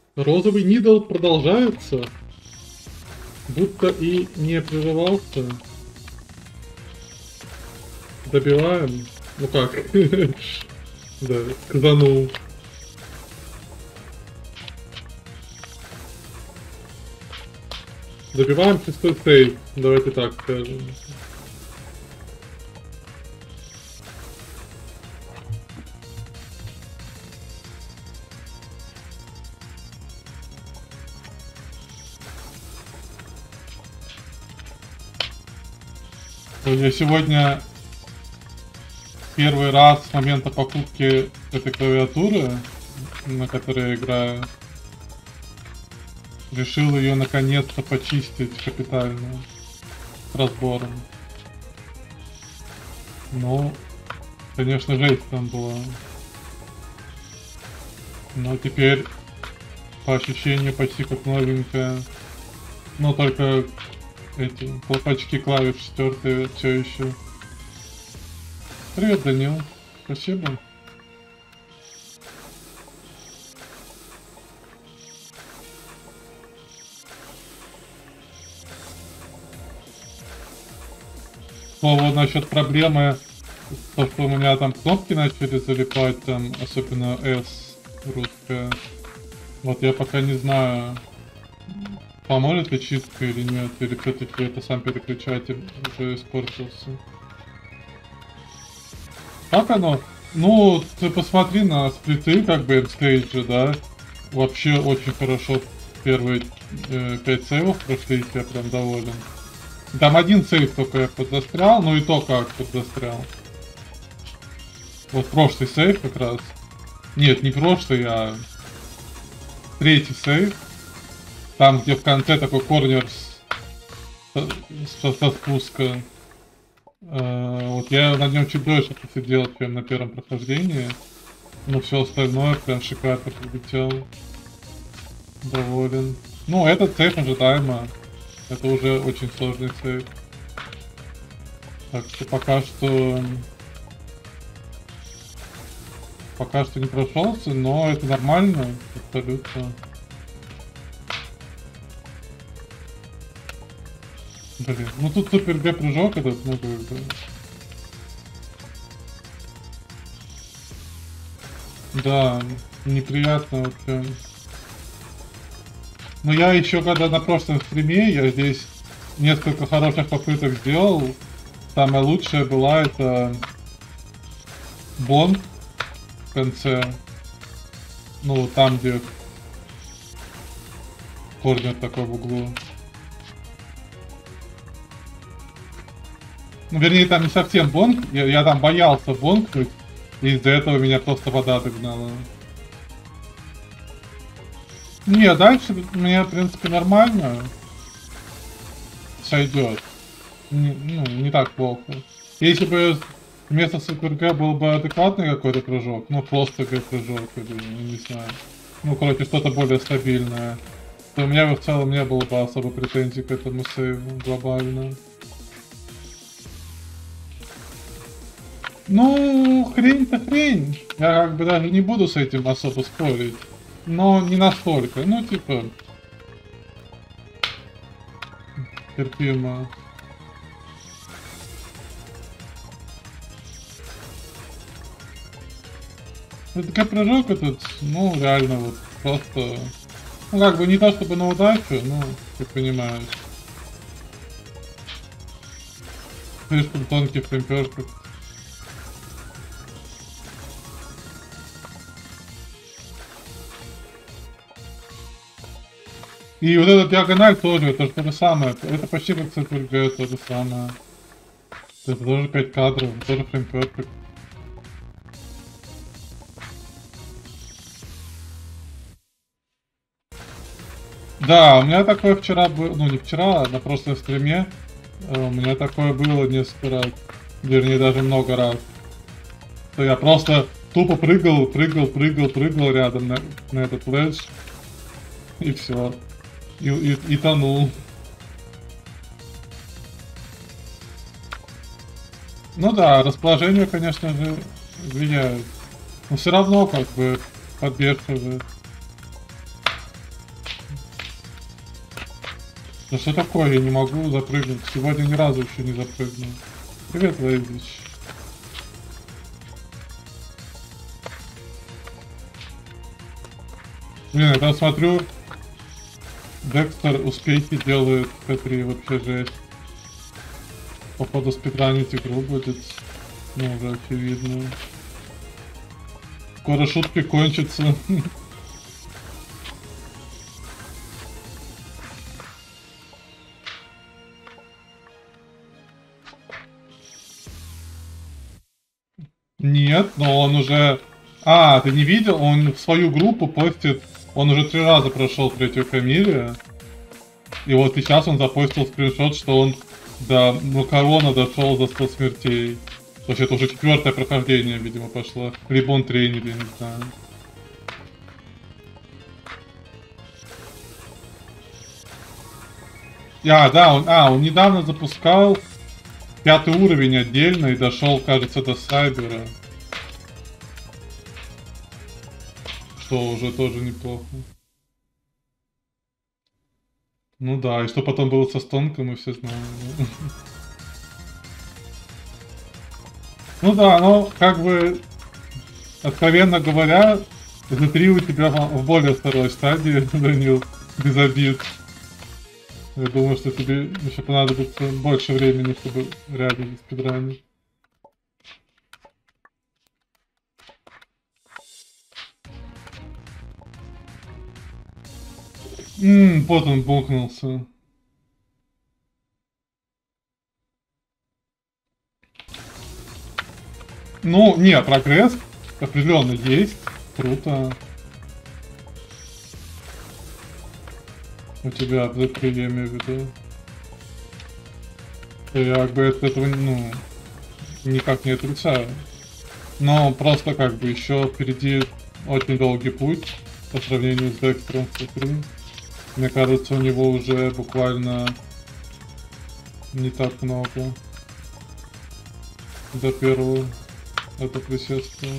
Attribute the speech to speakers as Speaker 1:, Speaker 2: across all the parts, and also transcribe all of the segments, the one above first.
Speaker 1: Розовый нидл продолжается. Будто и не прерывался. Добиваем. Ну как? Да, сказанул. Добиваем шестой сейв. Давайте так скажем. Я сегодня первый раз с момента покупки этой клавиатуры, на которой я играю, решил ее наконец-то почистить капитально с разбором. Ну, конечно, жесть там была. Но теперь по ощущению почти как новенькая. Но только эти колпачки клавиш стертые все еще. Привет, Данил. Спасибо. Слово насчет проблемы, то, что у меня там кнопки начали залипать, там, особенно S русская. Вот я пока не знаю, поможет ли чистка или нет, или все-таки это сам переключатель уже испортился. Как оно? Ну, ты посмотри на сплиты, как бы, стейджи, да? Вообще очень хорошо первые 5 сейвов прошли, я прям доволен. Там один сейв только я подзастрял, ну и то как подзастрял. Вот прошлый сейв как раз. Нет, не прошлый, а третий сейв. Там, где в конце такой корнер со спуска. Вот я на нем чуть дольше посидел, чем на первом прохождении. Но все остальное прям шикарно прилетел. Доволен. Ну, этот сейф ожидаемо. Это уже очень сложный сейф. Так что пока что не прошелся, но это нормально, абсолютно. Блин, ну тут супер Г прыжок этот, ну как бы. Да, неприятно вообще. Но я еще когда на прошлом стриме, я здесь несколько хороших попыток сделал. Самая лучшая была это бонг в конце. Ну, там, где корнер такой в углу. Ну, вернее, там не совсем бонг. Я там боялся бонгнуть. И из-за этого меня просто вода догнала. Не, дальше мне, в принципе, нормально. Сойдет. Не так плохо. Если бы вместо Супер Г был бы адекватный какой-то прыжок, ну просто Г прыжок, или не знаю. Ну, короче, что-то более стабильное, то у меня бы в целом не было бы особо претензий к этому сейву глобально. Ну, хрень-то хрень. Я как бы даже не буду с этим особо спорить. Но не настолько. Ну, типа... терпимо. Это как прыжок этот, ну, реально вот просто... Ну, как бы не то чтобы на удачу, ну, ты понимаешь. Слишком тонкий фреймперфект. И вот эта диагональ тоже, это то же самое. Это почти как CTRG, то же самое. Это тоже 5 кадров, тоже фреймперфект. Да, у меня такое вчера было, ну не вчера, а на прошлом стриме. У меня такое было несколько раз. Вернее, даже много раз. Что я просто тупо прыгал рядом на этот ледж. И все. И тонул. Ну да, расположение, конечно же, влияет. Но все равно как бы подбешивает. Да что такое, я не могу запрыгнуть. Сегодня ни разу еще не запрыгнул. Привет, Вейдич. Блин, я там смотрю, Декстер успехи делает в П3, вообще жесть. Походу спидранить игру будет, ну, уже очевидно. Скоро шутки кончатся. Нет, но он уже... А, ты не видел? Он в свою группу постит... Он уже 3 раза прошел третью Камилию. И вот сейчас он запостил скриншот, что он до Макарона дошел за 100 смертей. То есть это уже 4-е прохождение, видимо, пошло. Либо он тренер, я не знаю. Да, он недавно запускал 5-й уровень отдельно и дошел, кажется, до Сайбера. Что уже тоже неплохо. Ну да, и что потом было со Стонком, мы все знаем. Да? Ну да, но как бы, откровенно говоря, Z3 у тебя в более второй стадии, Данил, без обид. Я думаю, что тебе еще понадобится больше времени, чтобы реально спидранить. Вот он бухнулся. Ну, не, прогресс определенно есть. Круто. У тебя в Z3, я имею в виду. Я как бы этого, ну, никак не отрицаю. Но просто как бы еще впереди очень долгий путь по сравнению с Декстером в Z3. Мне кажется, у него уже буквально не так много до первого это присутствие.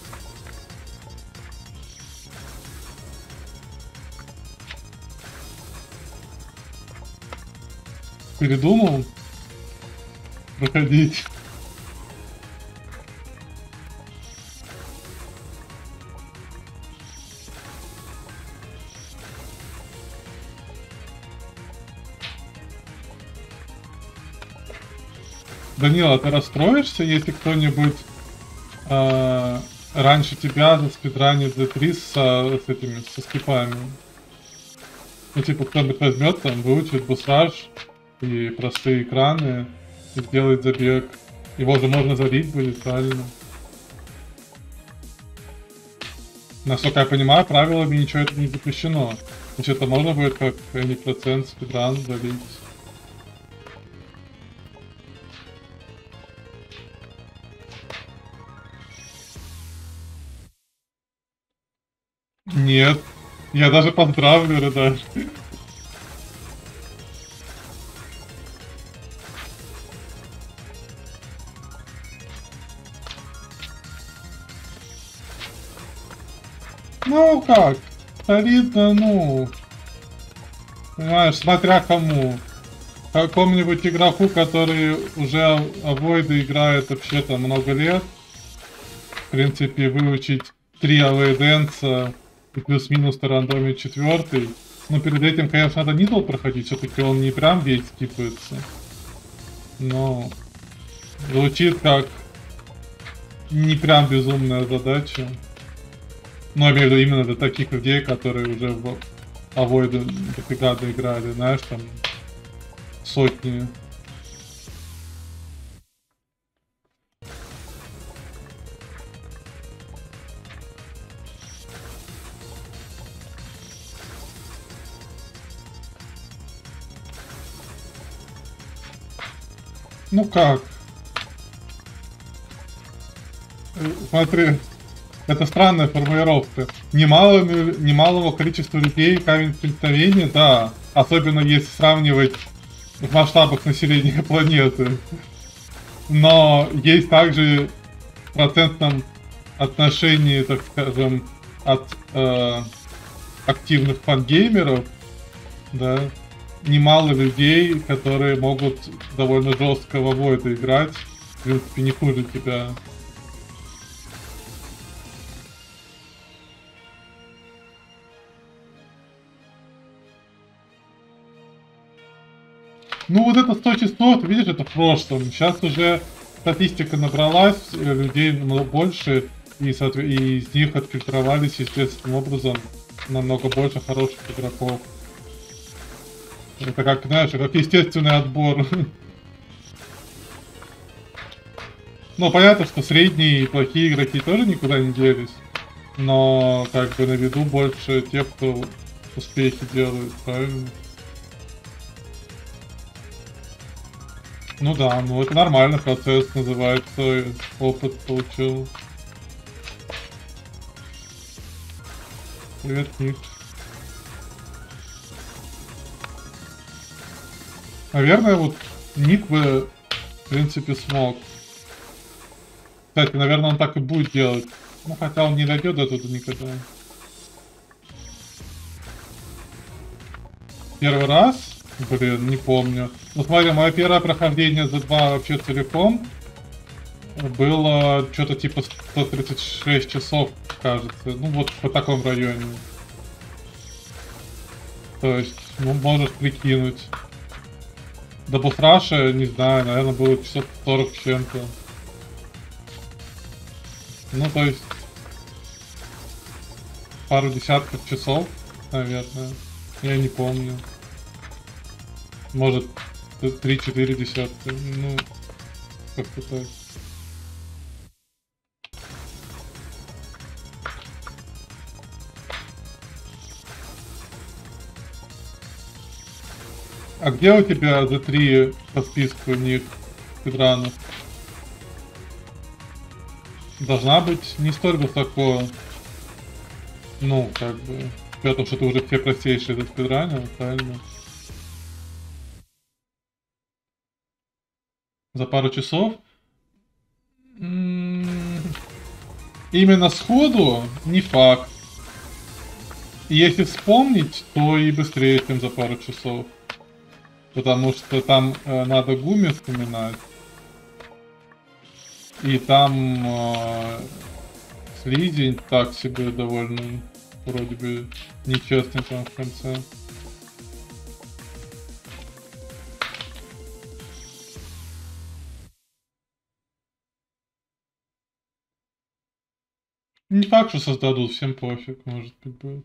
Speaker 1: Передумал проходить? Данила, ты расстроишься, если кто-нибудь раньше тебя заспидранит Z3 с этими, со скипами? Ну, типа, кто-нибудь возьмет там, выучит бусаж и простые экраны, и сделает забег. Его же можно залить будет, правильно? Насколько я понимаю, правилами ничего это не запрещено. Значит, это можно будет как any процент спидран залить. Нет. Я даже поздравлю, да. Ну как? Солидно, ну... Понимаешь, смотря кому. Какому-нибудь игроку, который уже авойды играет вообще там много лет. В принципе, выучить 3 авойденса и плюс-минус на рандоме 4-й. Но перед этим, конечно, надо Нидл проходить, все-таки он не прям весь скипается. Но звучит как не прям безумная задача. Но я имею в виду именно для таких людей, которые уже в авойды дофига доиграли, знаешь, там сотни. Ну как? Смотри, это странная формулировка. Немалого количества людей камень преткновения, да. Особенно если сравнивать в масштабах населения планеты. Но есть также в процентном отношении, так скажем, от активных фангеймеров, да, немало людей, которые могут довольно жестко в Avoid играть. В принципе, не хуже тебя. Ну вот это 100 часов, видишь, это в прошлом. Сейчас уже статистика набралась, людей больше, и из них отфильтровались естественным образом намного больше хороших игроков. Это как, знаешь, как естественный отбор. Ну, понятно, что средние и плохие игроки тоже никуда не делись. Но, как бы, на виду больше тех, кто успехи делает, правильно? Ну да, ну это нормальный процесс, называется, опыт получил. Привет, Ник. Наверное, вот Ник бы, в принципе, смог. Кстати, наверное, он так и будет делать. Ну, хотя он не дойдет до туда никогда. Первый раз? Блин, не помню. Ну, смотри, мое первое прохождение за 2 вообще целиком было что-то типа 136 часов, кажется. Ну, вот по таком районе. То есть, ну, можешь прикинуть. До босс-раша, не знаю, наверное, было часов 40 с чем-то. Ну, то есть, пару десятков часов, наверное. Я не помню. Может, 3-4 десятка. Ну, как-то так. А где у тебя за 3 по списку них спидранов? Должна быть не столь высоко. Ну, как бы. Потому что ты уже все простейшие заспидранил, правильно? За пару часов? Именно сходу не факт. И если вспомнить, то и быстрее, чем за пару часов. Потому что там надо Гуми вспоминать. И там слизень так себе довольно, вроде бы, нечестный там в конце. Не факт, что создадут, всем пофиг, может быть, будет.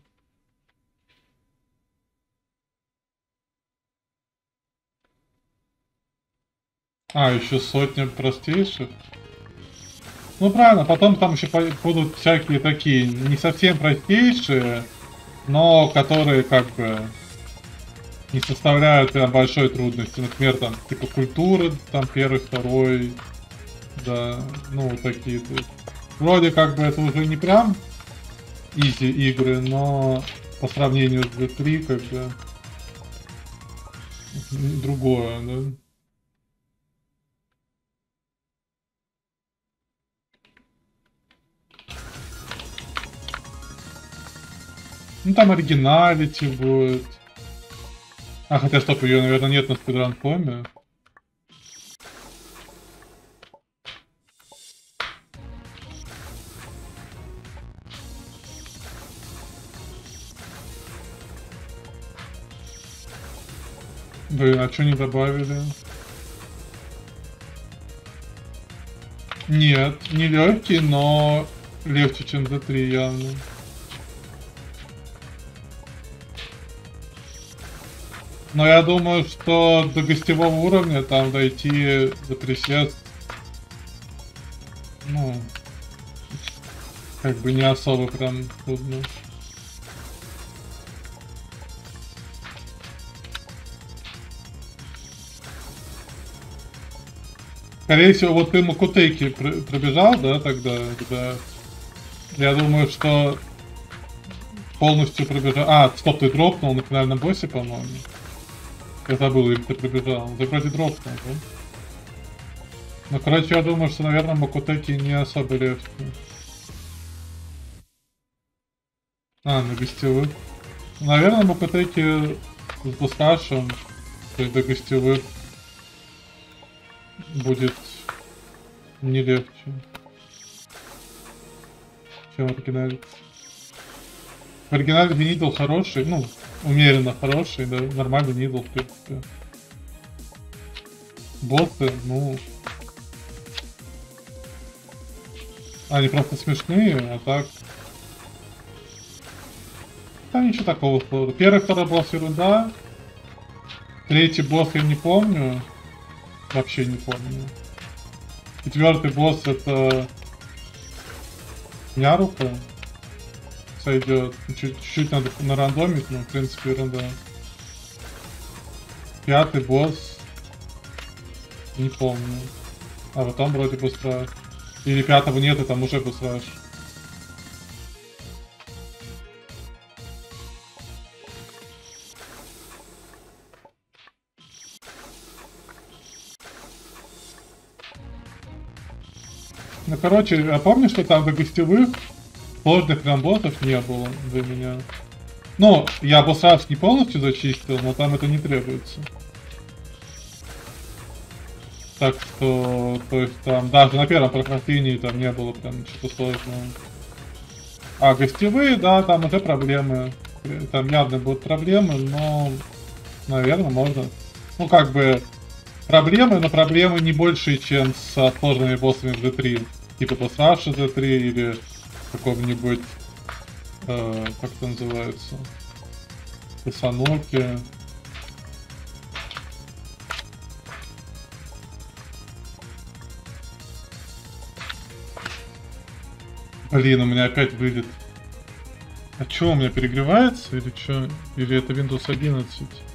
Speaker 1: А, еще сотня простейших. Ну правильно, потом там еще будут всякие такие, не совсем простейшие, но которые как бы не составляют прям большой трудности. Например, там типа культуры, там первый, второй, да, ну вот такие. То есть, вроде как бы это уже не прям изи игры, но по сравнению с D3 как бы другое, да. Ну там оригиналити будет. А, хотя стоп, ее, наверное, нет на спидран-коме. Блин, а что не добавили? Нет, не легкий, но легче, чем D3 явно. Но я думаю, что до гостевого уровня там дойти за присест, ну, как бы не особо прям трудно. Скорее всего, вот ты Макутейки пробежал, да, тогда, когда... Я думаю, что полностью пробежал... А, стоп, ты дропнул на финальном боссе, по-моему. Я забыл, или ты пробежал. Ты вроде дропнул, да? Ну, короче, я думаю, что, наверное, Макутеки не особо легкие. А, на гостевых. Наверное, Макутеки с бусташем, то есть до гостевых будет не легче, чем в оригинале. В оригинале нидл хороший, ну, умеренно хороший, да, нормальный нидл, в принципе. Боссы, ну... Они просто смешные, а так... Там ничего такого сложного. Первый, второй босс ерунда. Третий босс я не помню. Вообще не помню. Четвертый босс это... Нярука. Сойдет. Чуть-чуть надо нарандомить, но в принципе ерунда. Пятый босс. Не помню. А потом вроде бы страж. Или пятого нет, и там уже бы страж. Ну, короче, я помню, что там до гостевых сложных прям боссов не было для меня. Ну, я босс не полностью зачистил, но там это не требуется. Так что, то есть там даже на первом прохождении там не было прям ничего сложного. А гостевые, да, там уже проблемы. Там явно будут проблемы, но, наверное, можно. Ну, как бы, проблемы, но проблемы не больше, чем со сложными боссами в G3. Типа Босс-Раша Z3 или каком-нибудь, как это называется, Саноки. Блин, у меня опять вылет. А чё, у меня перегревается или чё? Или это Windows 11?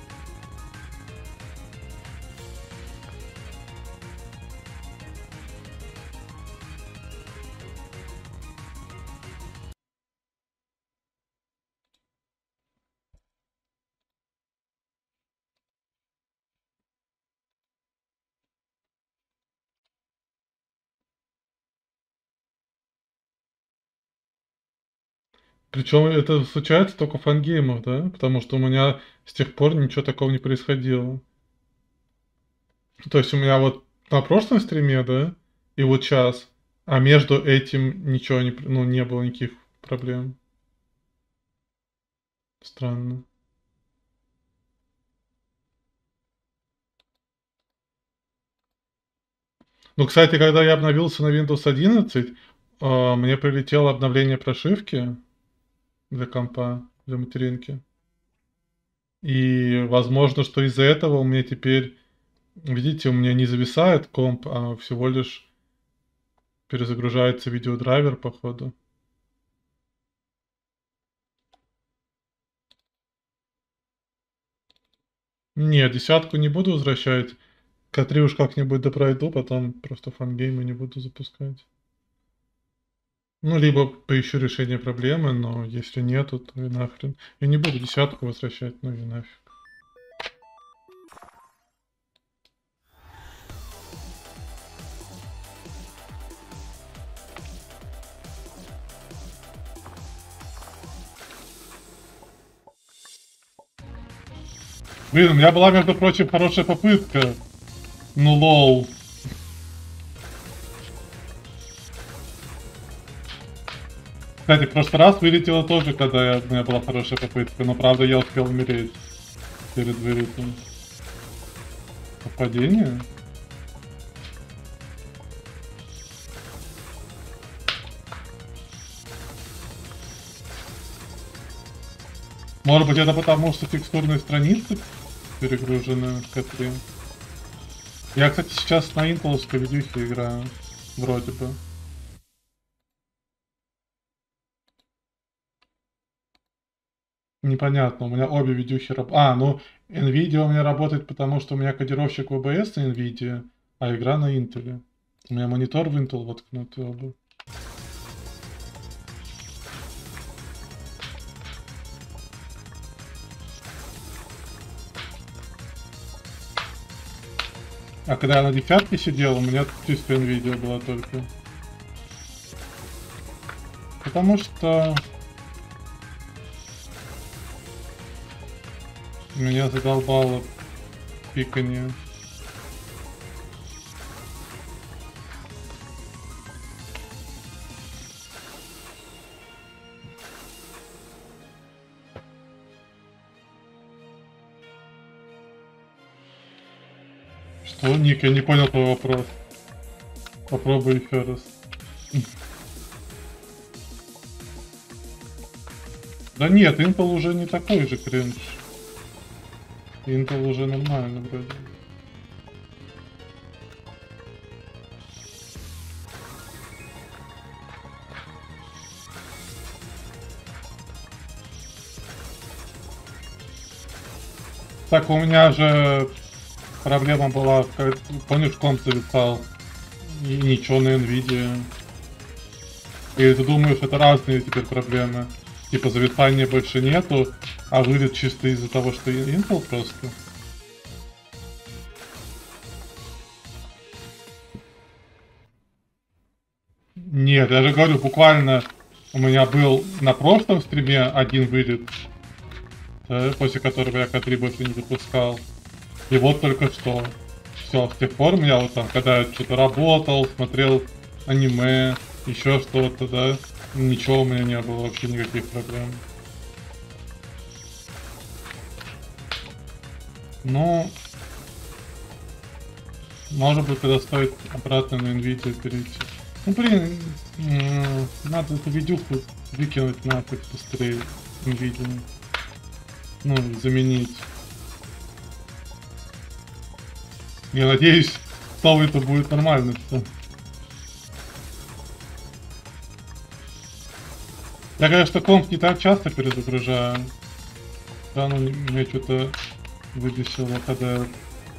Speaker 1: Причем это случается только в фангеймах, да? Потому что у меня с тех пор ничего такого не происходило. То есть у меня вот на прошлом стриме, да, и вот сейчас, а между этим ничего не, ну, не было никаких проблем. Странно. Ну, кстати, когда я обновился на Windows 11, мне прилетело обновление прошивки для компа, для материнки. И возможно, что из-за этого у меня теперь, видите, у меня не зависает комп, а всего лишь перезагружается видеодрайвер, походу. Не, десятку не буду возвращать. К3 уж как-нибудь допройду, потом просто фангеймы не буду запускать. Ну, либо поищу решение проблемы, но если нету, то и нахрен. Я не буду десятку возвращать, ну и нафиг. Блин, у меня была, между прочим, хорошая попытка. Ну, лол. Кстати, в прошлый раз вылетело тоже, когда у меня была хорошая попытка, но правда я успел умереть перед вылетом. Совпадение? Может быть, это потому, что текстурные страницы перегружены в К3. Я, кстати, сейчас на интеловской видюхе играю. Вроде бы. Непонятно, у меня обе видюхи работают. А, ну, NVIDIA у меня работает, потому что у меня кодировщик VBS на NVIDIA, а игра на Intel. У меня монитор в Intel воткнут оба. А когда я на десятке сидел, у меня чисто NVIDIA была только. Потому что... Меня задолбало пиканье. Что, Ник, я не понял твой вопрос. Попробуй еще раз. Да нет, Intel уже не такой же кринж. Intel уже нормально вроде. Так, у меня же проблема была, помнишь, комп зависал, и ничего на Nvidia. И ты думаешь, это разные теперь проблемы. Типа зависания больше нету, а вылет чисто из-за того, что Intel просто. Нет, я же говорю, буквально у меня был на прошлом стриме один вылет, после которого я К3 больше не запускал. И вот только что. Все, с тех пор я вот там, когда я что-то работал, смотрел аниме, еще что-то, да, ничего у меня не было, вообще никаких проблем. Ну, может быть, тогда стоит обратно на Nvidia перейти. Ну, блин, надо эту видюху выкинуть нафиг быстрее Nvidia. Ну, заменить. Я надеюсь, с новой-то будет нормально все. Я, конечно, комп не так часто перезагружаю. Да, ну, меня что-то выбесило, когда я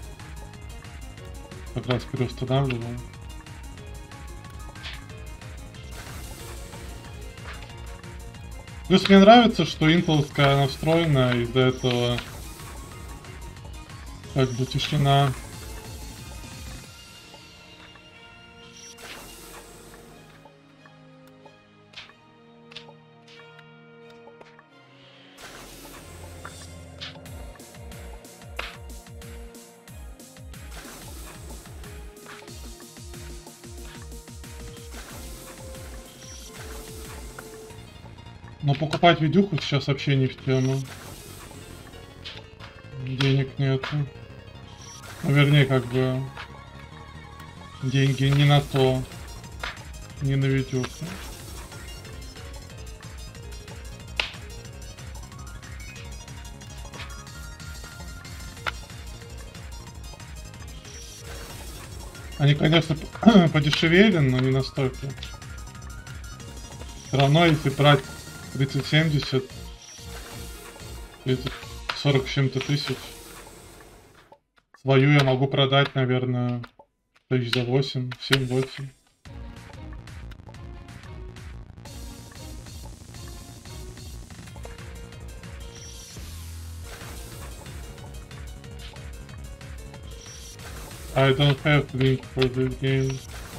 Speaker 1: как раз переустанавливал. Плюс мне нравится, что интеловская она встроена, из-за этого как бы тишина. Но покупать видюху сейчас вообще не в тему. Денег нету. Ну, вернее, как бы деньги не на то, не на видюху. Они, конечно, подешевели, но не настолько. Все равно, если брать 3070, 40 с чем-то тысяч, свою я могу продать, наверное, тысяч за 8, 7-8. I don't have link for the game.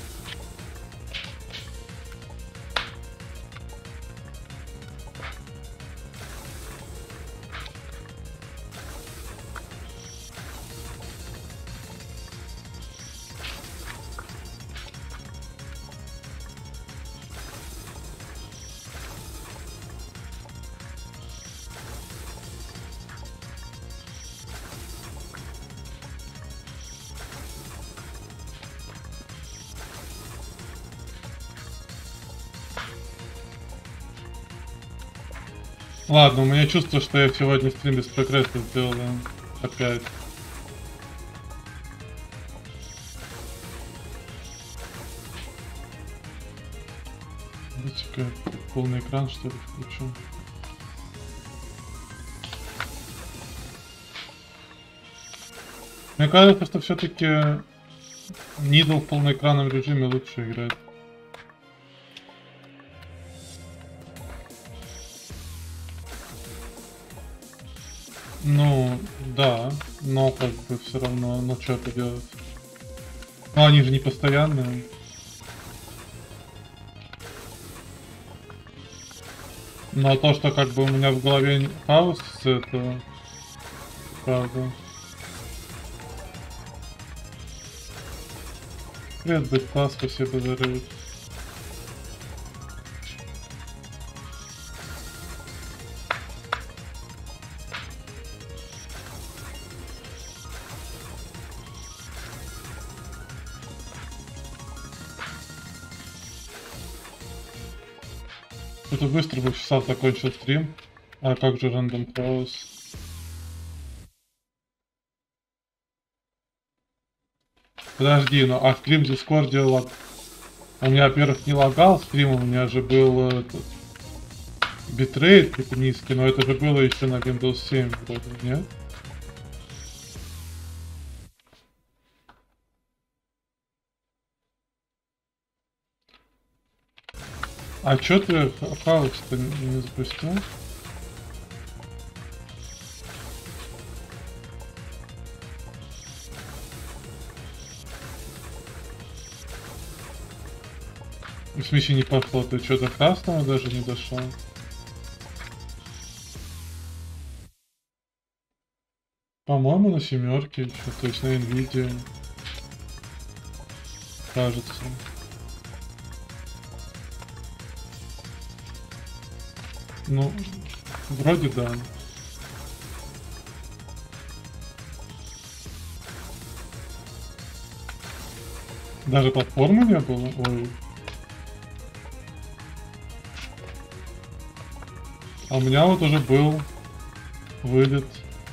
Speaker 1: Ладно, у меня чувство, что я сегодня стрим без прогресса сделал, да? Опять. Давайте-ка полный экран, что ли, включу. Мне кажется, что все-таки Нидл в полноэкранном режиме лучше играет. Ну, да, но как бы все равно, ну что это делать? Ну они же не постоянные. Но то, что как бы у меня в голове хаос, это правда. Привет, бытка, спасибо за рейд. Это быстро бы часа закончил стрим. А как же Random House? Подожди, ну а стрим в Дискорде лаг... У меня, во-первых, не лагал стрим, у меня же был этот... битрейт типа низкий, но это же было еще на Windows 7 вроде, нет? А чё ты хаос-то не запустил? В смысле не пошло, ты что, до красного даже не дошел? По-моему, на 7-ке еще, то есть на Nvidia. Кажется. Ну, вроде да. Даже платформы не было? Ой. А у меня вот уже был вылет.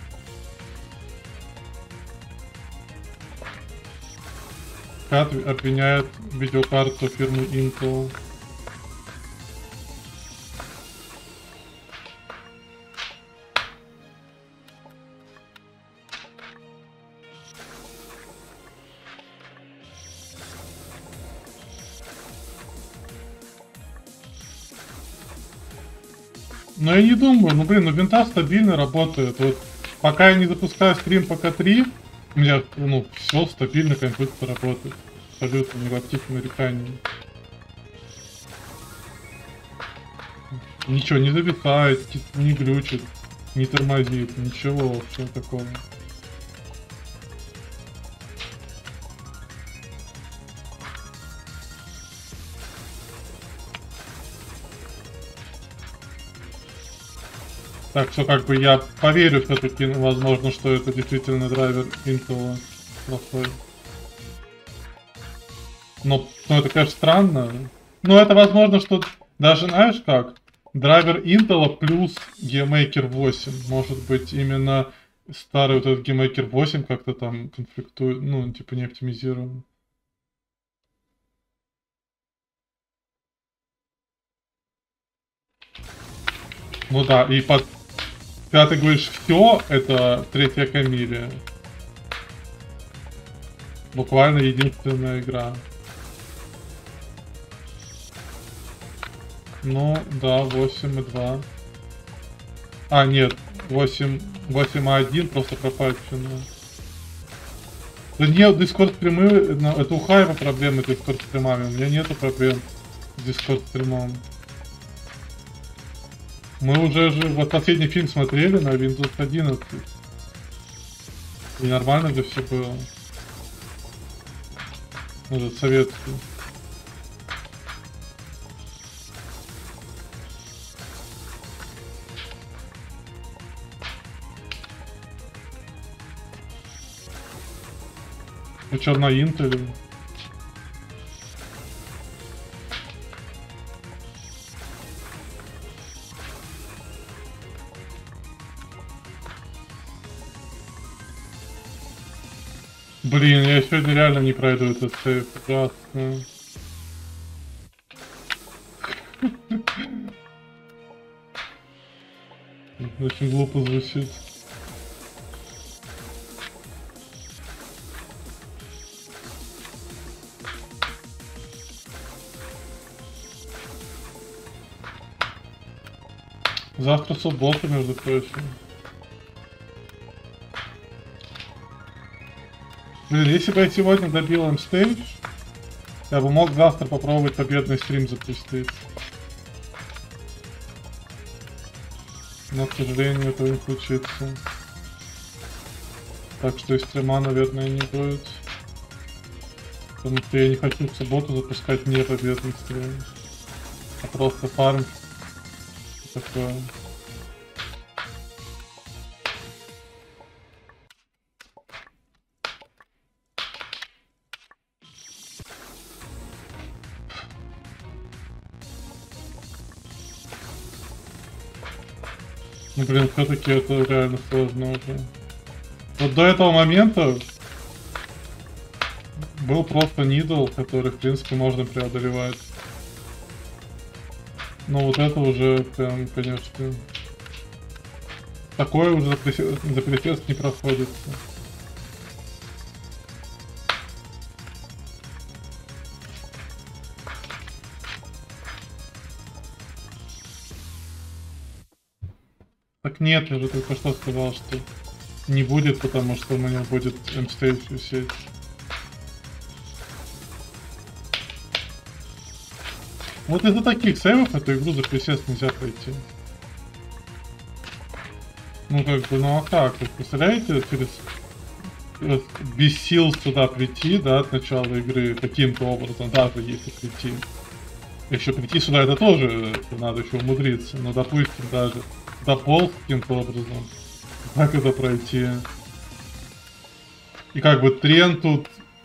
Speaker 1: Кат обвиняет видеокарту фирмы Intel. Но я не думаю, ну блин, ну винта стабильно работает. Вот пока я не запускаю стрим по К3, у меня, ну, все стабильно, компьютер работает. Абсолютно никаких нареканий. Ничего не зависает, не глючит, не тормозит, ничего вообще такого. Так что как бы я поверю все-таки, возможно, что это действительно драйвер Intel плохой. Но это, конечно, странно. Но это возможно, что даже, знаешь как, драйвер Intel плюс GeoMaker 8. Может быть, именно старый вот этот GeoMaker 8 как-то там конфликтует, ну, типа не оптимизирован. Ну да, и под... Когда ты говоришь все, это третья Камилия. Буквально единственная игра. Ну, да, 8.2. А, нет, 8.1 просто пропачено. Да нет, Discord стримы, это у Хайва проблемы с Discord стримами. У меня нету проблем с Discord стримом. Мы уже же вот последний фильм смотрели на Windows 11. И нормально же все было. Этот советский. Вы что, на Intel? Блин, я сегодня реально не пройду этот сейф. Ужасно. Очень глупо звучит. Завтра суббота, между прочим. Блин, если бы я сегодня добил М-стейдж, я бы мог завтра попробовать победный стрим запустить. Но, к сожалению, этого не случится. Так что и стрима, наверное, не будет. Потому что я не хочу в субботу запускать не победный стрим, а просто фарм. Такое. Ну, блин, все-таки это реально сложно уже. Вот до этого момента был просто нидл, который, в принципе, можно преодолевать. Но вот это уже прям, конечно, такое уже за присест не проходится. Так нет, я же только что сказал, что не будет, потому что у меня будет М-стейдж висеть. Вот из-за таких сейвов эту игру за присест нельзя пройти. Ну как бы, ну а как? Вы представляете, без сил сюда прийти, да, от начала игры каким-то образом, даже если прийти. Еще прийти сюда это тоже надо еще умудриться. Но допустим, даже дополз каким-то образом. Как это пройти? И как бы тренд тут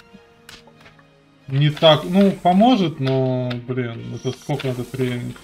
Speaker 1: не так, ну, поможет, но, блин, это сколько надо тренить?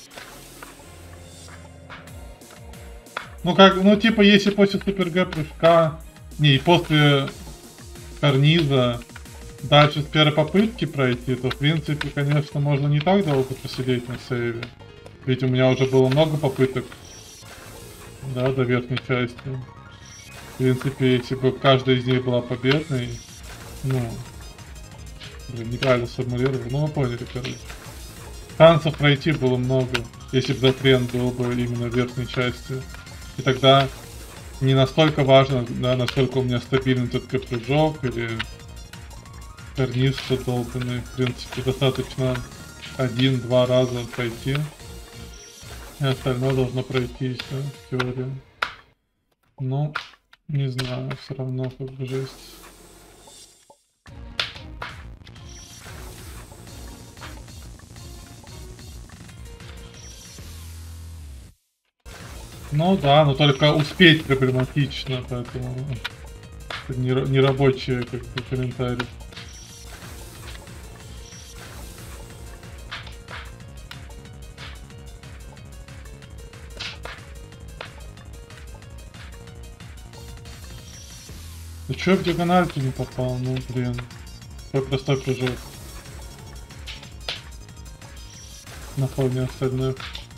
Speaker 1: Ну, как, ну, типа, если после Супер Г прыжка, не, и после карниза дальше с первой попытки пройти, то, в принципе, конечно, можно не так долго посидеть на сейве. Ведь у меня уже было много попыток, да, до верхней части. В принципе, если бы каждая из них была победной, ну, блин, неправильно сформулировал, ну вы поняли, короче. Шансов пройти было много, если бы тренд был бы именно в верхней части. И тогда не настолько важно, да, насколько у меня стабильный этот прыжок или карниз долбанный. В принципе, достаточно 1-2 раза пройти. И остальное должно пройти все, в теории. Ну, не знаю, все равно как бы жесть. Ну да, но только успеть проблематично, поэтому это не рабочие как бы комментарии. Ты чё в диагональку не попал? Ну блин. Такой простой прыжок. На фоне остальных.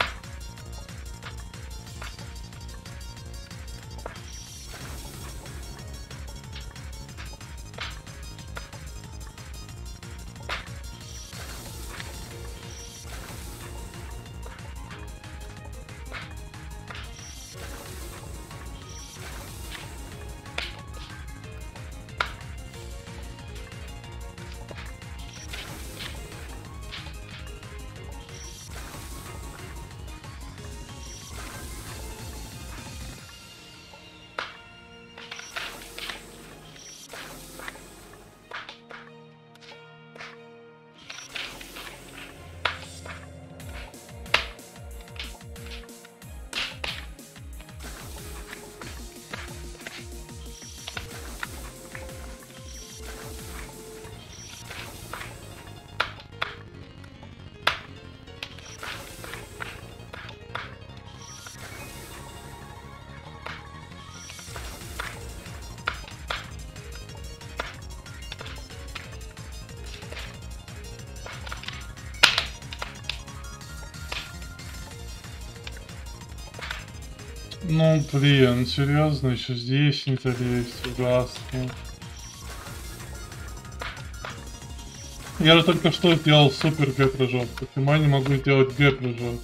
Speaker 1: Ну блин, серьезно, еще здесь не залезть, ужасно. Я же только что сделал супер Г-прыжок, почему я не могу сделать Г-прыжок?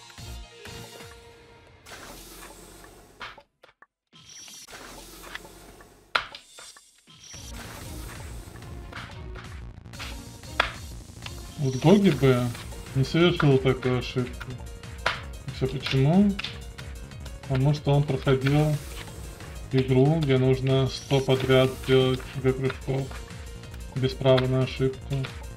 Speaker 1: Вот Гоги бы не совершил такую ошибку. Все почему? Потому что он проходил игру, где нужно 100 подряд делать прыжков без права на ошибку.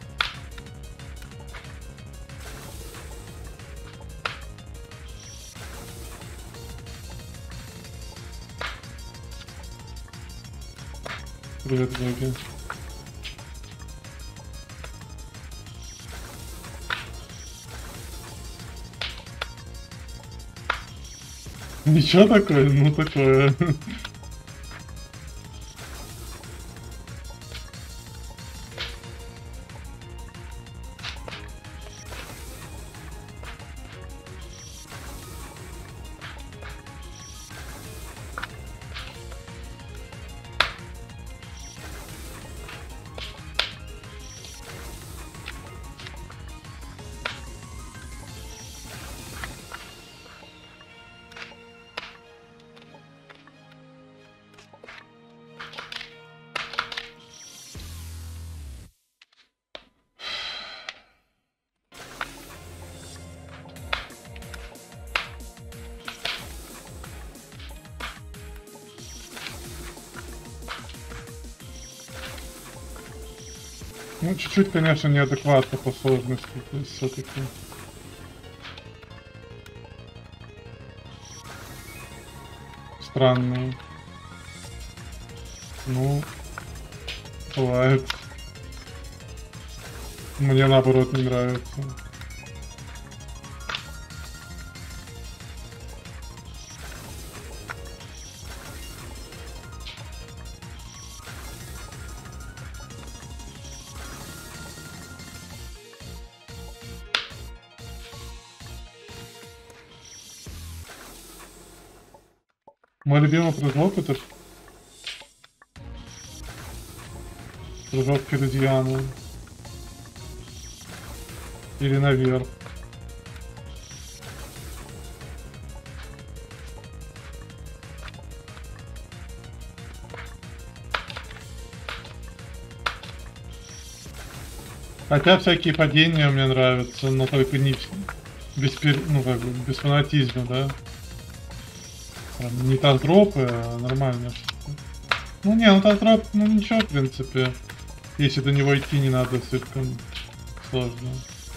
Speaker 1: Привет, боги. Ничего такое, ну такое. Ну, чуть-чуть, конечно, неадекватно по сложности, то есть все-таки. Странные. Ну, бывает. Мне наоборот не нравится. Мой любимый прыжок — это прыжок перед ямой. Или наверх. Хотя всякие падения мне нравятся, но только не ну, как бы, без фанатизма, да? Не тантропы, а нормально. Ну не, ну тантроп, ну ничего, в принципе. Если до него идти не надо слишком сложно.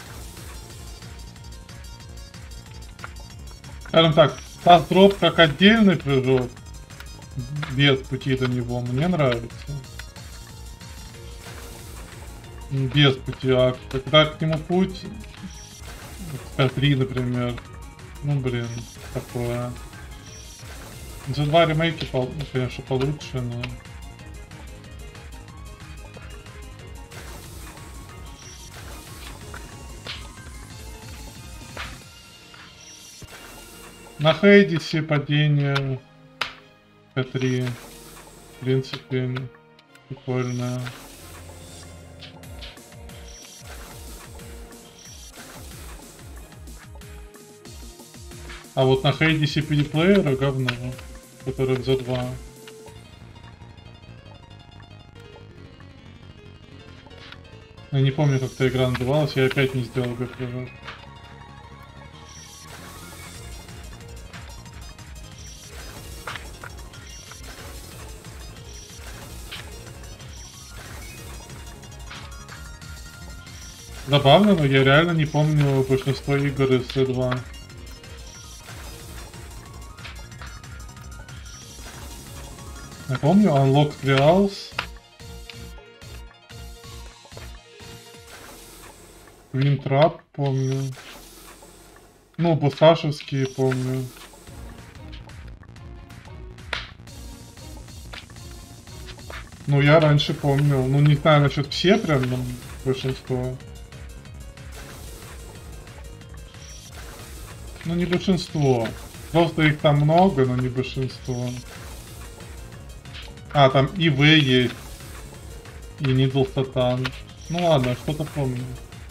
Speaker 1: Скажем так, тантроп как отдельный прыжок, без пути до него, мне нравится. Без пути, а когда к нему путь, Т3, например, ну блин, такое. За 2 ремейки, конечно, получше, но... На Хейдисе падение Т3, в принципе, прикольно. А вот на Хейдисе переплеера говно, который за 2. Я не помню, как эта игра называлась, я опять не сделал прыжок. Забавно, но я реально не помню большинство игр из Т2. Я помню Unlocked Reals, Queen Trap помню, ну Бусашевские помню. Ну я раньше помню, ну не знаю насчет все прям, но большинство. Ну не большинство, просто их там много, но не большинство. А, там ИВ есть. И Нидл Сатан. Ну ладно, что-то помню.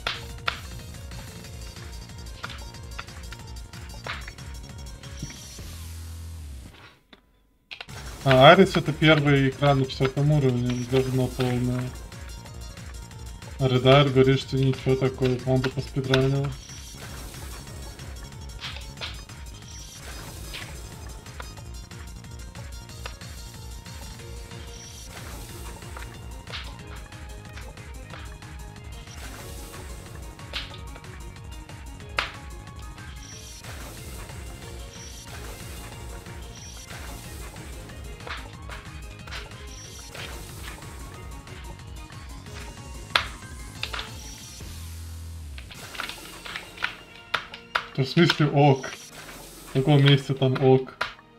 Speaker 1: А, Арис — это первый экран на 4-м уровне, говно полное. А Редар говорит, что ничего такое, он бы поспидранил. В смысле ок? В каком месте там ок?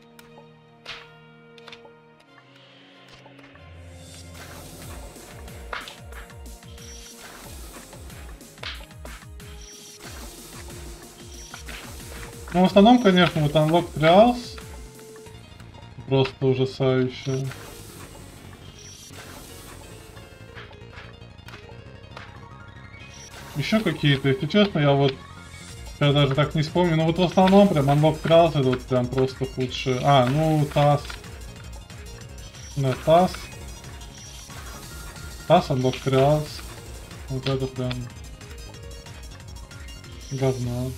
Speaker 1: Ну, в основном, конечно, вот Unlocked Trials просто ужасающе. Еще какие-то, если честно, я даже так не вспомню. Но вот в основном прям Unlocked Trials это вот прям просто худшее. А, ну, TAS. Да, TAS. TAS, Unlocked Trials. Вот это прям говно.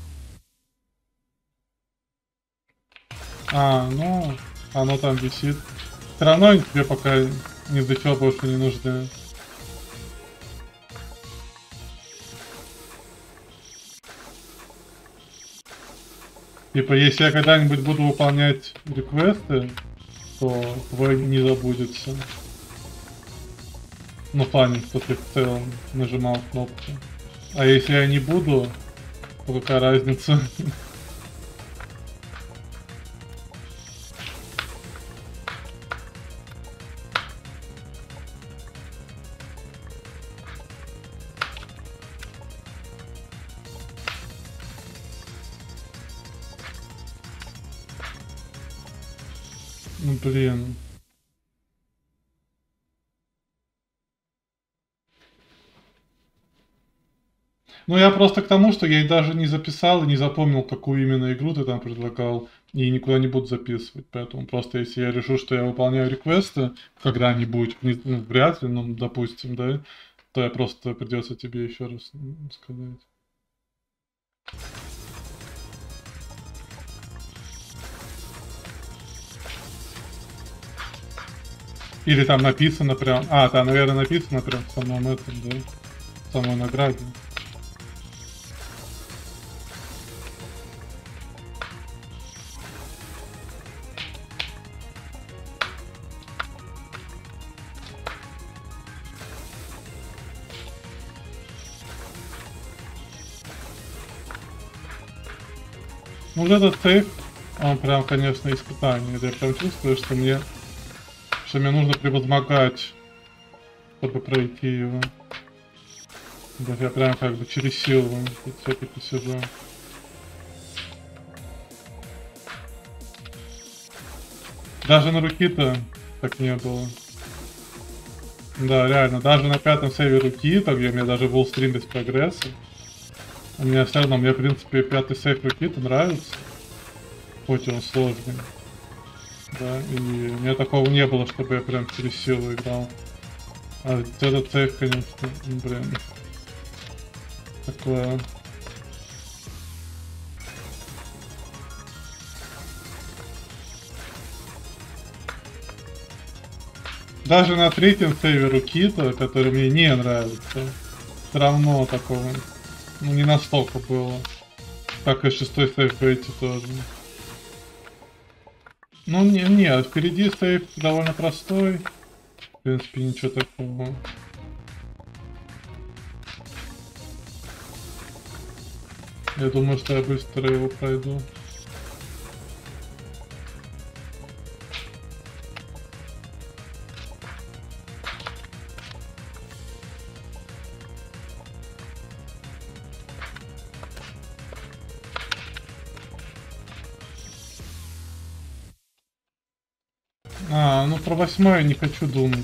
Speaker 1: А, ну, оно там висит. Все равно они тебе пока ни до чего больше не нужны. Типа, если я когда-нибудь буду выполнять реквесты, то твой не забудется. Ну, в плане, что ты в целом нажимал кнопку. А если я не буду, то какая разница? Ну, блин. Ну, я просто к тому, что я и даже не записал и не запомнил, какую именно игру ты там предлагал, и никуда не буду записывать. Поэтому просто если я решу, что я выполняю реквесты когда-нибудь, ну, вряд ли, ну, допустим, да, то я просто придется тебе еще раз сказать. Или там написано прям... А, там, наверное, написано прям в самом этом, да? В самой награде. Ну, вот этот сейф, он прям, конечно, испытание. Я прям чувствую, что мне нужно превозмогать, чтобы пройти его. Да, я прям как бы через силу тут все-таки сижу. Даже на руки-то так не было. Да, реально, даже на 5-м сейве руки-то, где у меня даже был стрим без прогресса, у меня все равно, мне в принципе 5-й сейв руки-то нравится. Хоть он сложный. Да, и у меня такого не было, чтобы я прям через силу играл. А этот сейв, конечно, блин, такое. Даже на 3-м сейве руки-то, который мне не нравится, все равно такого, ну, не настолько было. Как и 6-й сейв эти тоже. Ну, нет, впереди сейв довольно простой. В принципе, ничего такого. Я думаю, что я быстро его пройду. А, ну про 8-й не хочу думать.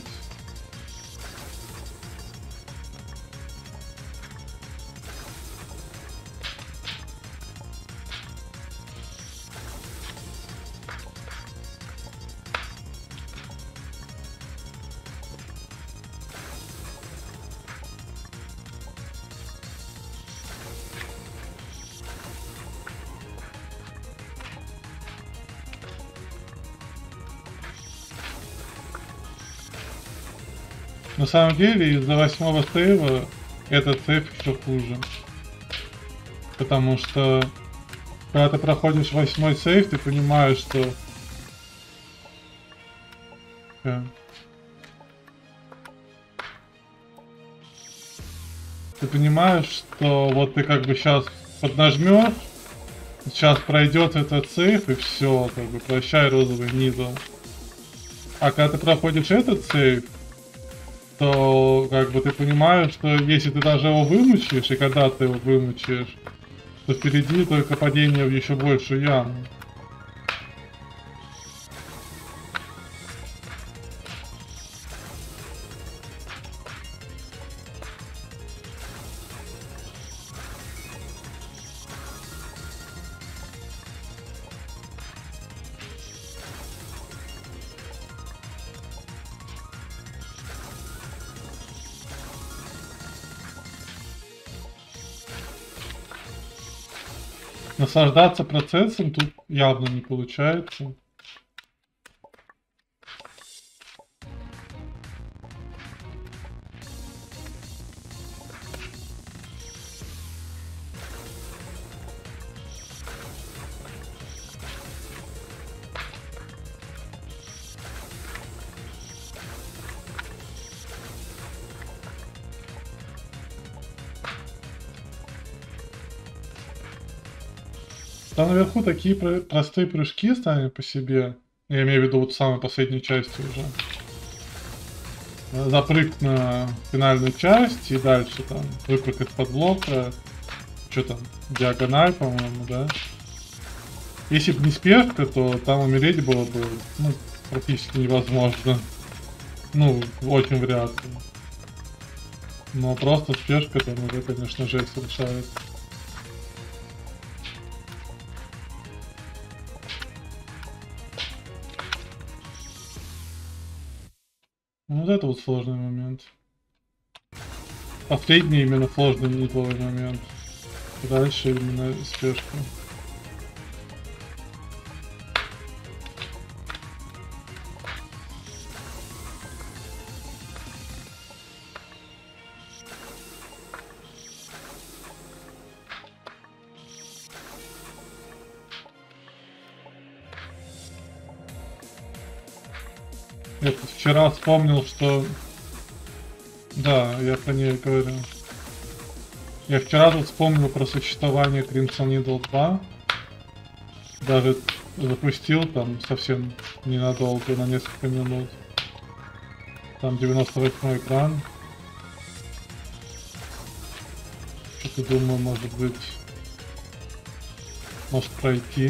Speaker 1: На самом деле, из-за 8-го сейва этот сейв еще хуже. Потому что, когда ты проходишь 8-й сейв, ты понимаешь, что... Ты понимаешь, что вот ты как бы сейчас поднажмешь, Сейчас пройдет этот сейф и все, как бы прощай розовый низл. А когда ты проходишь этот сейф, то как бы ты понимаешь, что если ты даже его вымучишь, и когда ты его вымучишь, то впереди только падение в еще большую яму. Наслаждаться процессом тут явно не получается. Там наверху такие простые прыжки сами по себе. Я имею в виду вот в самой последней части уже. Запрыгнуть на финальную часть и дальше там выпрыгать под блока. Что там? Диагональ, по-моему, да? Если бы не спешка, то там умереть было бы, ну, практически невозможно. Ну, очень вряд ли. Но просто спешка там уже, конечно, жесть решает. Ну, вот это вот сложный момент. Последний именно сложный нитовый момент. Дальше именно спешка. Я тут вчера вспомнил, что... Да, я про нее говорю. Я вчера тут вспомнил про существование Crimson Needle 2. Даже запустил там совсем ненадолго, на несколько минут. Там 98-й экран. Что-то думаю, может быть... Может пройти.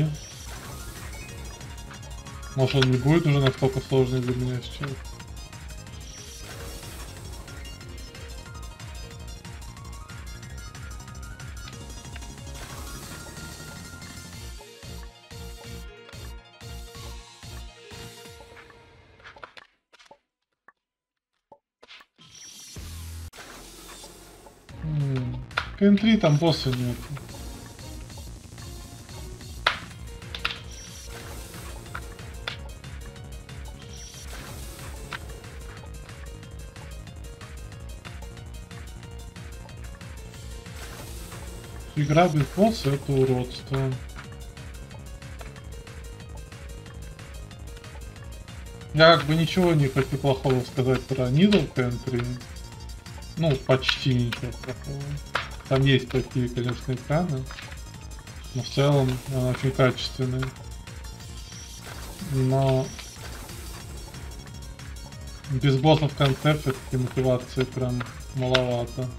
Speaker 1: Может он не будет уже настолько сложный для меня сейчас. КН3 там босса нет. Игра без босса — это уродство. Я как бы ничего не хочу плохого сказать про Needle КН3. Ну, почти ничего плохого. Там есть такие, конечно, экраны. Но в целом она очень качественная. Но без боссов концепт все-таки мотивации прям маловато.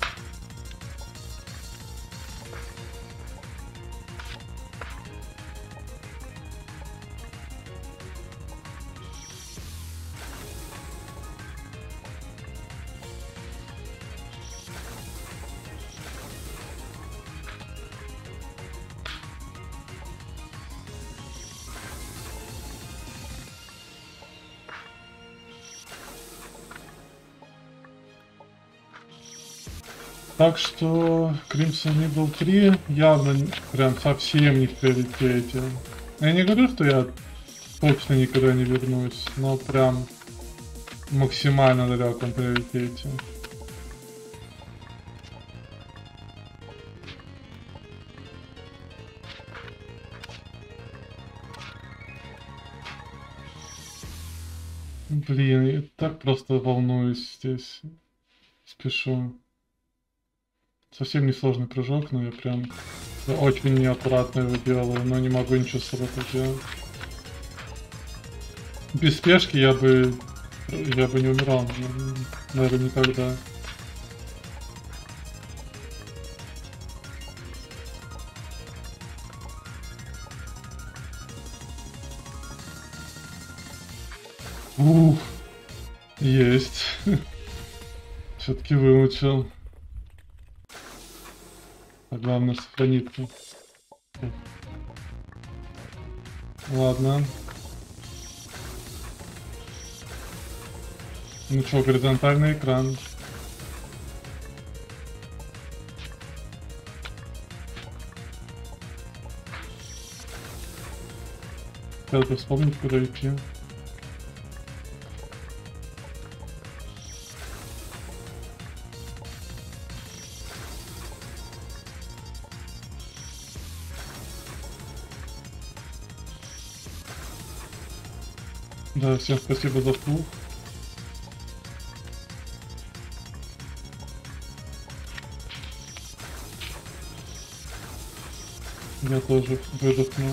Speaker 1: Так что Crimson Needle 3 явно прям совсем не в приоритете. Я не говорю, что я точно никогда не вернусь, но прям максимально далеком приоритете. Блин, я так просто волнуюсь здесь. Спешу. Совсем не сложный прыжок, но я прям Я очень неаккуратно его делаю, но не могу ничего с собой поделать. Без спешки я бы не умирал, наверное, никогда. Ух, есть. Все-таки выучил. А главное сохраниться. Ладно. Ну что, горизонтальный экран. Надо вспомнить, куда идти. Да, всем спасибо за вкус. Я тоже выдохнул.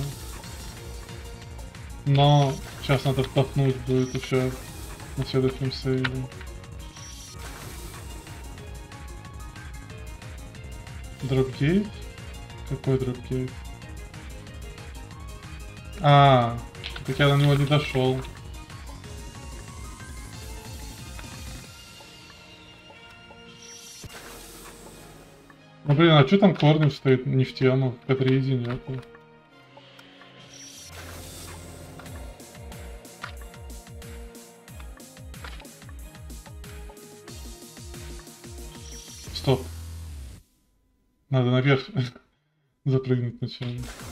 Speaker 1: Но сейчас надо вдохнуть будет еще на следующем сейве. Дропгейт? Какой дропгейт? А, так я до него не дошел. Ну блин, а что там корнем стоит? Не в тему, в Катризе нету. Стоп. Надо наверх запрыгнуть сначала.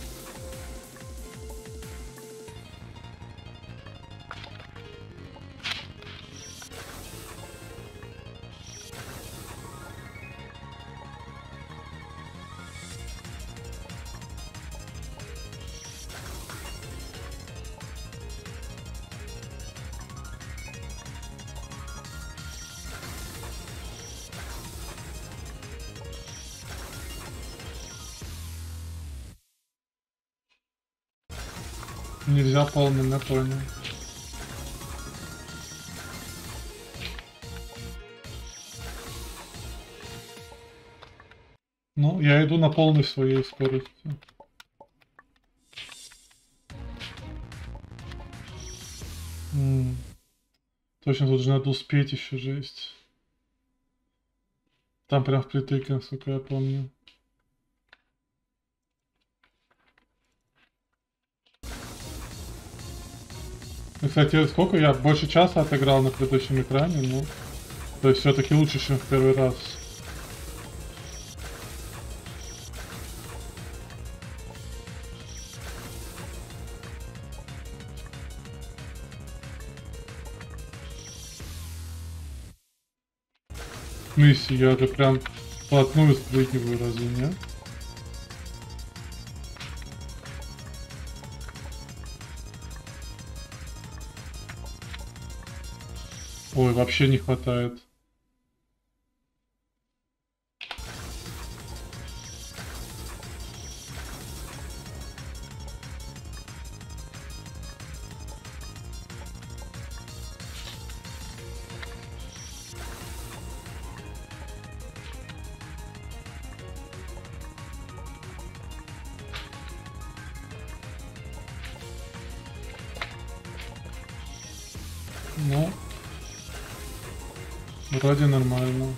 Speaker 1: Нельзя полным, я понял. Ну, я иду на полной своей скорости. Точно, тут же надо успеть еще, жесть. Там прям впритык, насколько я помню. Ну, кстати, сколько я больше часа отыграл на предыдущем экране, ну, то есть все-таки лучше, чем в первый раз. Миссии я же прям вплотную спрыгиваю, разве нет? Ой, вообще не хватает. Ну, вроде нормально.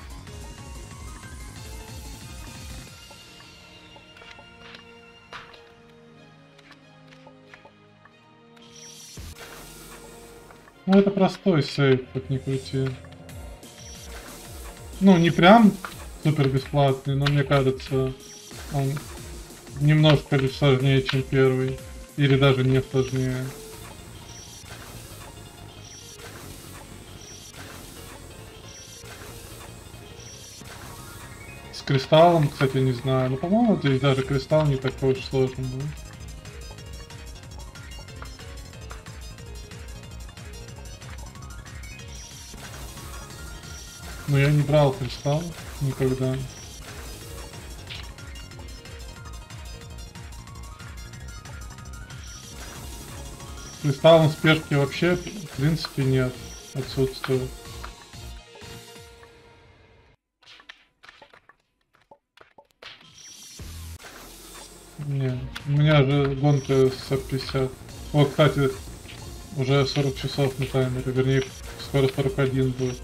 Speaker 1: Ну, это простой сейф, как ни крути. Ну, не прям супер бесплатный, но мне кажется, он немножко лишь сложнее, чем первый. Или даже не сложнее. С кристаллом, кстати, не знаю. Но, по-моему, здесь даже кристалл не такой уж сложный был. Но я не брал кристалл никогда. кристаллом спешки вообще, в принципе, нет. Отсутствует. Не, у меня же гонка с 50. О, кстати, уже 40 часов на таймере, вернее, скоро 41 будет.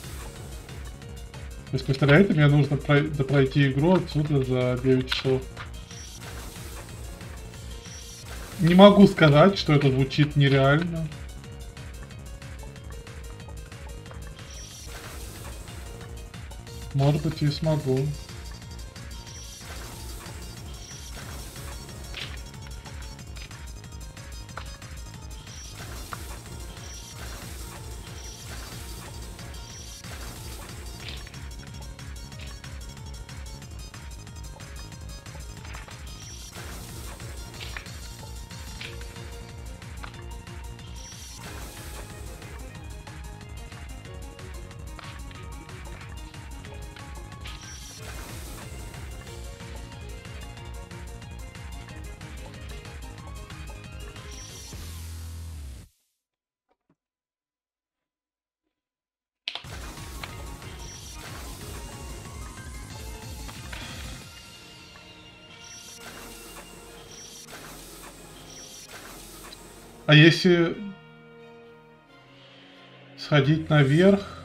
Speaker 1: То есть, представляете, мне нужно пройти игру отсюда за 9 часов. Не могу сказать, что это звучит нереально. Может быть, и смогу. А если сходить наверх?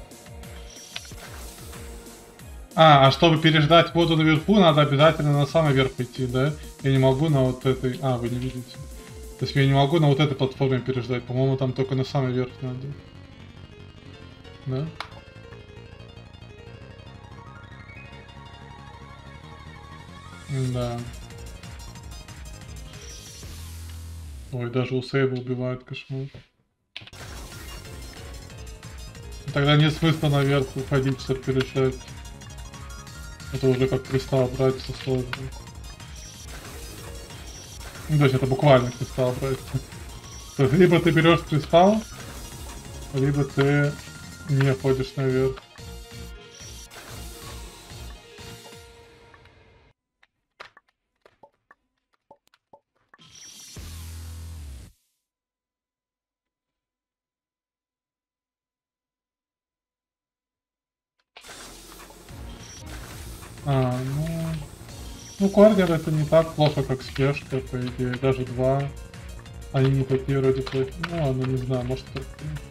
Speaker 1: А чтобы переждать воду наверху, надо обязательно на самый верх идти, да? Я не могу на вот этой... А, вы не видите. То есть я не могу на вот этой платформе переждать. По-моему, там только на самый верх надо. Да? Да. Ой, даже у сейва убивают, кошмар. Тогда нет смысла наверх уходить, чтобы переждать. Это уже как кристалл брать со сложно. Ну, то есть это буквально кристалл брать. То есть либо ты берешь кристалл, либо ты не ходишь наверх. Ну, Кордер это не так плохо, как спешка, по идее. Даже два. Они не такие вроде плохие. Ну, ладно, не знаю, может как-то.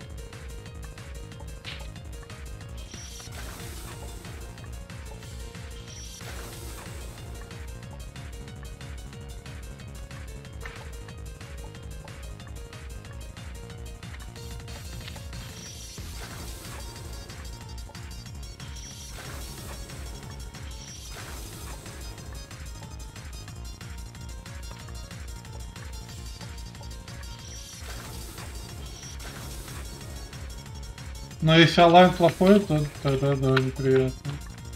Speaker 1: Но если онлайн плохой, то тогда да, неприятно.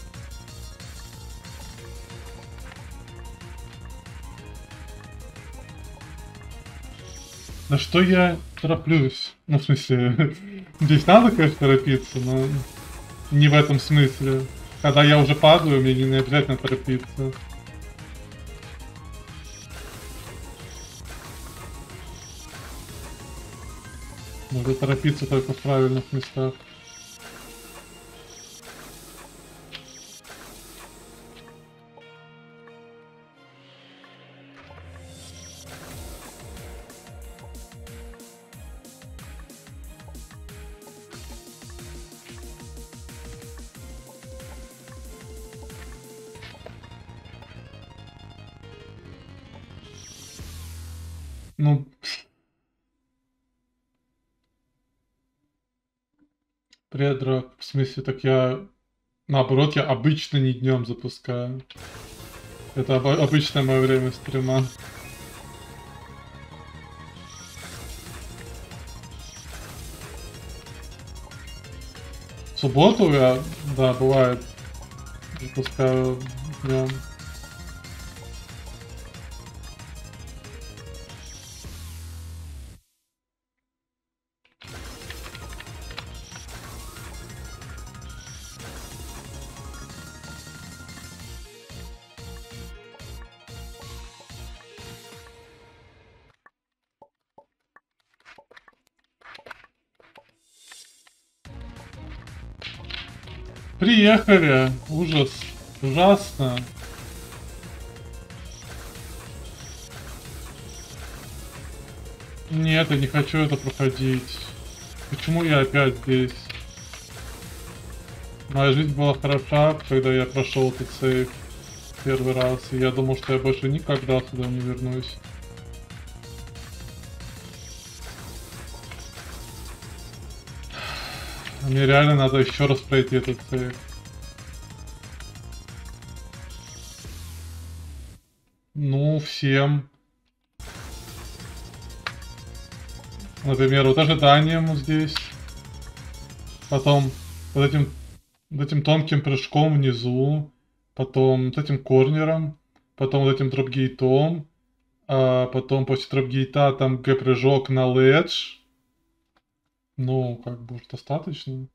Speaker 1: Да что я тороплюсь? Ну, в смысле, здесь надо, конечно, торопиться, но не в этом смысле. Когда я уже падаю, мне не обязательно торопиться. Нужно торопиться только в правильных местах. Ну, предрак, в смысле, так я... Наоборот, я обычно не днем запускаю. Это обычное мое время стрима. В субботу я, да, бывает, запускаю днем. Приехали. Ужас. Ужасно. Нет, я не хочу это проходить. Почему я опять здесь? Моя жизнь была хороша, когда я прошел этот сейф первый раз. И я думал, что я больше никогда сюда не вернусь. Мне реально надо еще раз пройти этот сейф. Ну, всем. Например, вот ожиданием здесь. Потом вот этим тонким прыжком внизу. Потом вот этим корнером. Потом вот этим дропгейтом. А потом после дропгейта там Г-прыжок на ледж. Ну, как бы уже достаточно.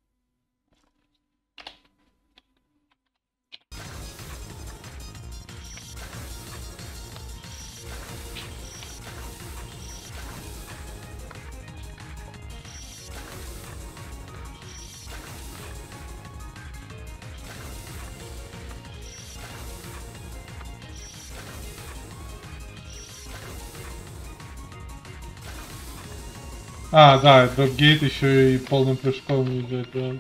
Speaker 1: А, да, дропгейт еще и полным прыжком нельзя делать.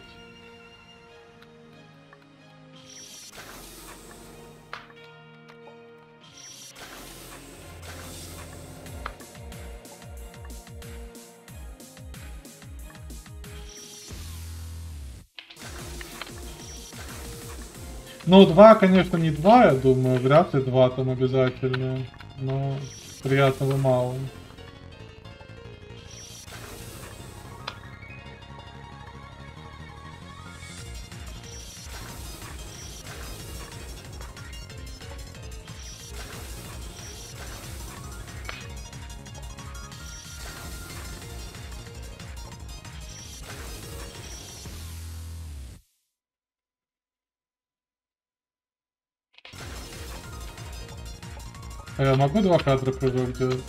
Speaker 1: Ну, 2, конечно, не 2, я думаю, вряд ли 2 там обязательно, но приятного мало. А я могу 2 кадра прыжок делать?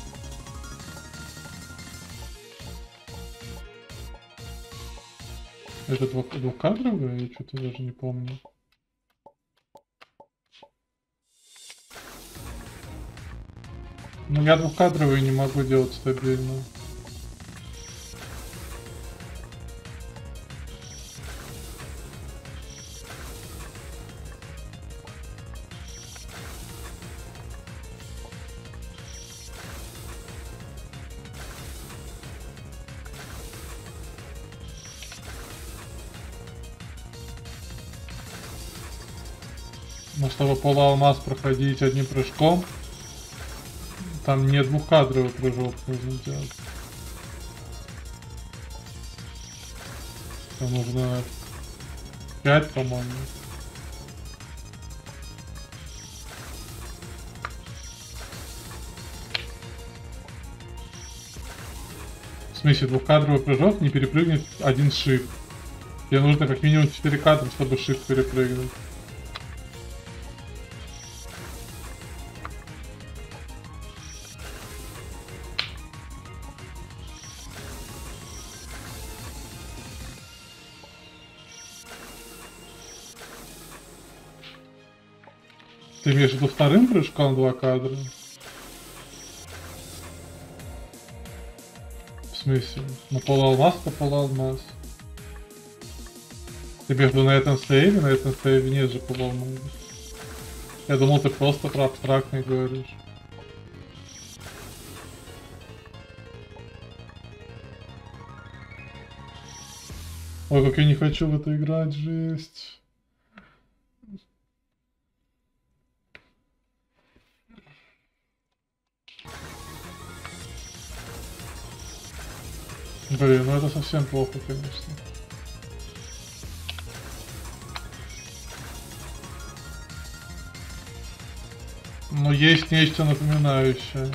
Speaker 1: Это двухкадровый? Я что-то даже не помню. Ну, я двухкадровый не могу делать стабильно. Но чтобы полуалмаз проходить одним прыжком, там не двухкадровый прыжок нужно делать. Там нужно 5, по-моему. В смысле, двухкадровый прыжок не перепрыгнет один shift. Тебе нужно как минимум 4 кадра, чтобы shift перепрыгнуть. Ты имеешь в виду вторым прыжком 2 кадра? В смысле? На полуалмаз то полуалмаз. Тебе что, на этом сейве? На этом сейве нет же полуалмаза. Я думал, ты просто про абстрактный говоришь. Ой, как я не хочу в это играть, жесть. Блин, ну это совсем плохо, конечно. Но есть нечто напоминающее.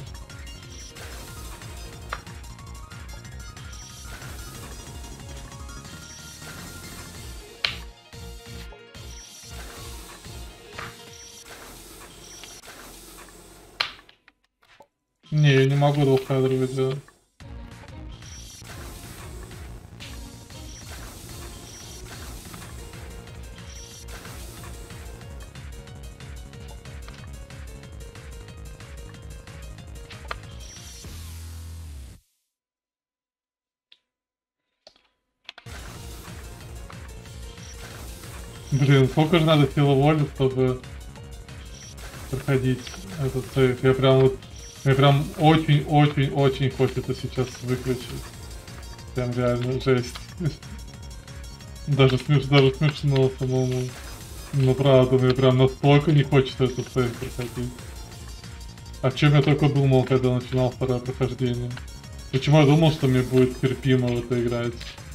Speaker 1: Не, я не могу двухкадровый делать. Блин, сколько же надо силы воли, чтобы проходить этот сейф? Я прям вот... Мне прям очень-очень-очень хочется сейчас выключить. Прям реально жесть. Даже смешно самому. Ну правда, мне прям настолько не хочется этот сейф проходить. О чем я только думал, когда начинал второе прохождение. Почему я думал, что мне будет терпимо в это играть?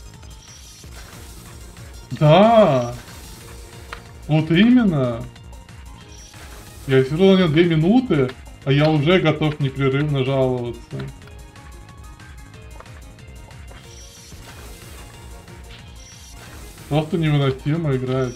Speaker 1: Да! Вот именно! Я сижу на нем 2 минуты, а я уже готов непрерывно жаловаться. Просто невыносимо играть.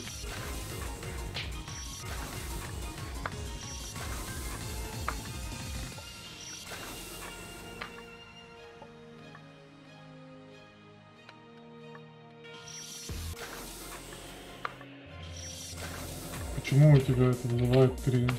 Speaker 1: Почему у тебя это вызывает кринж?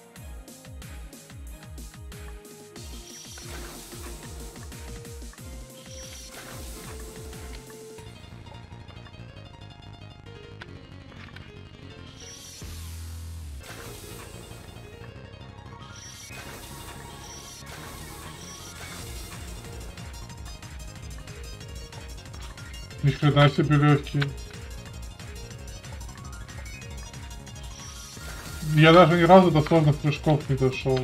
Speaker 1: Ни хрена себе легкий. Я даже ни разу до сложных прыжков не дошел.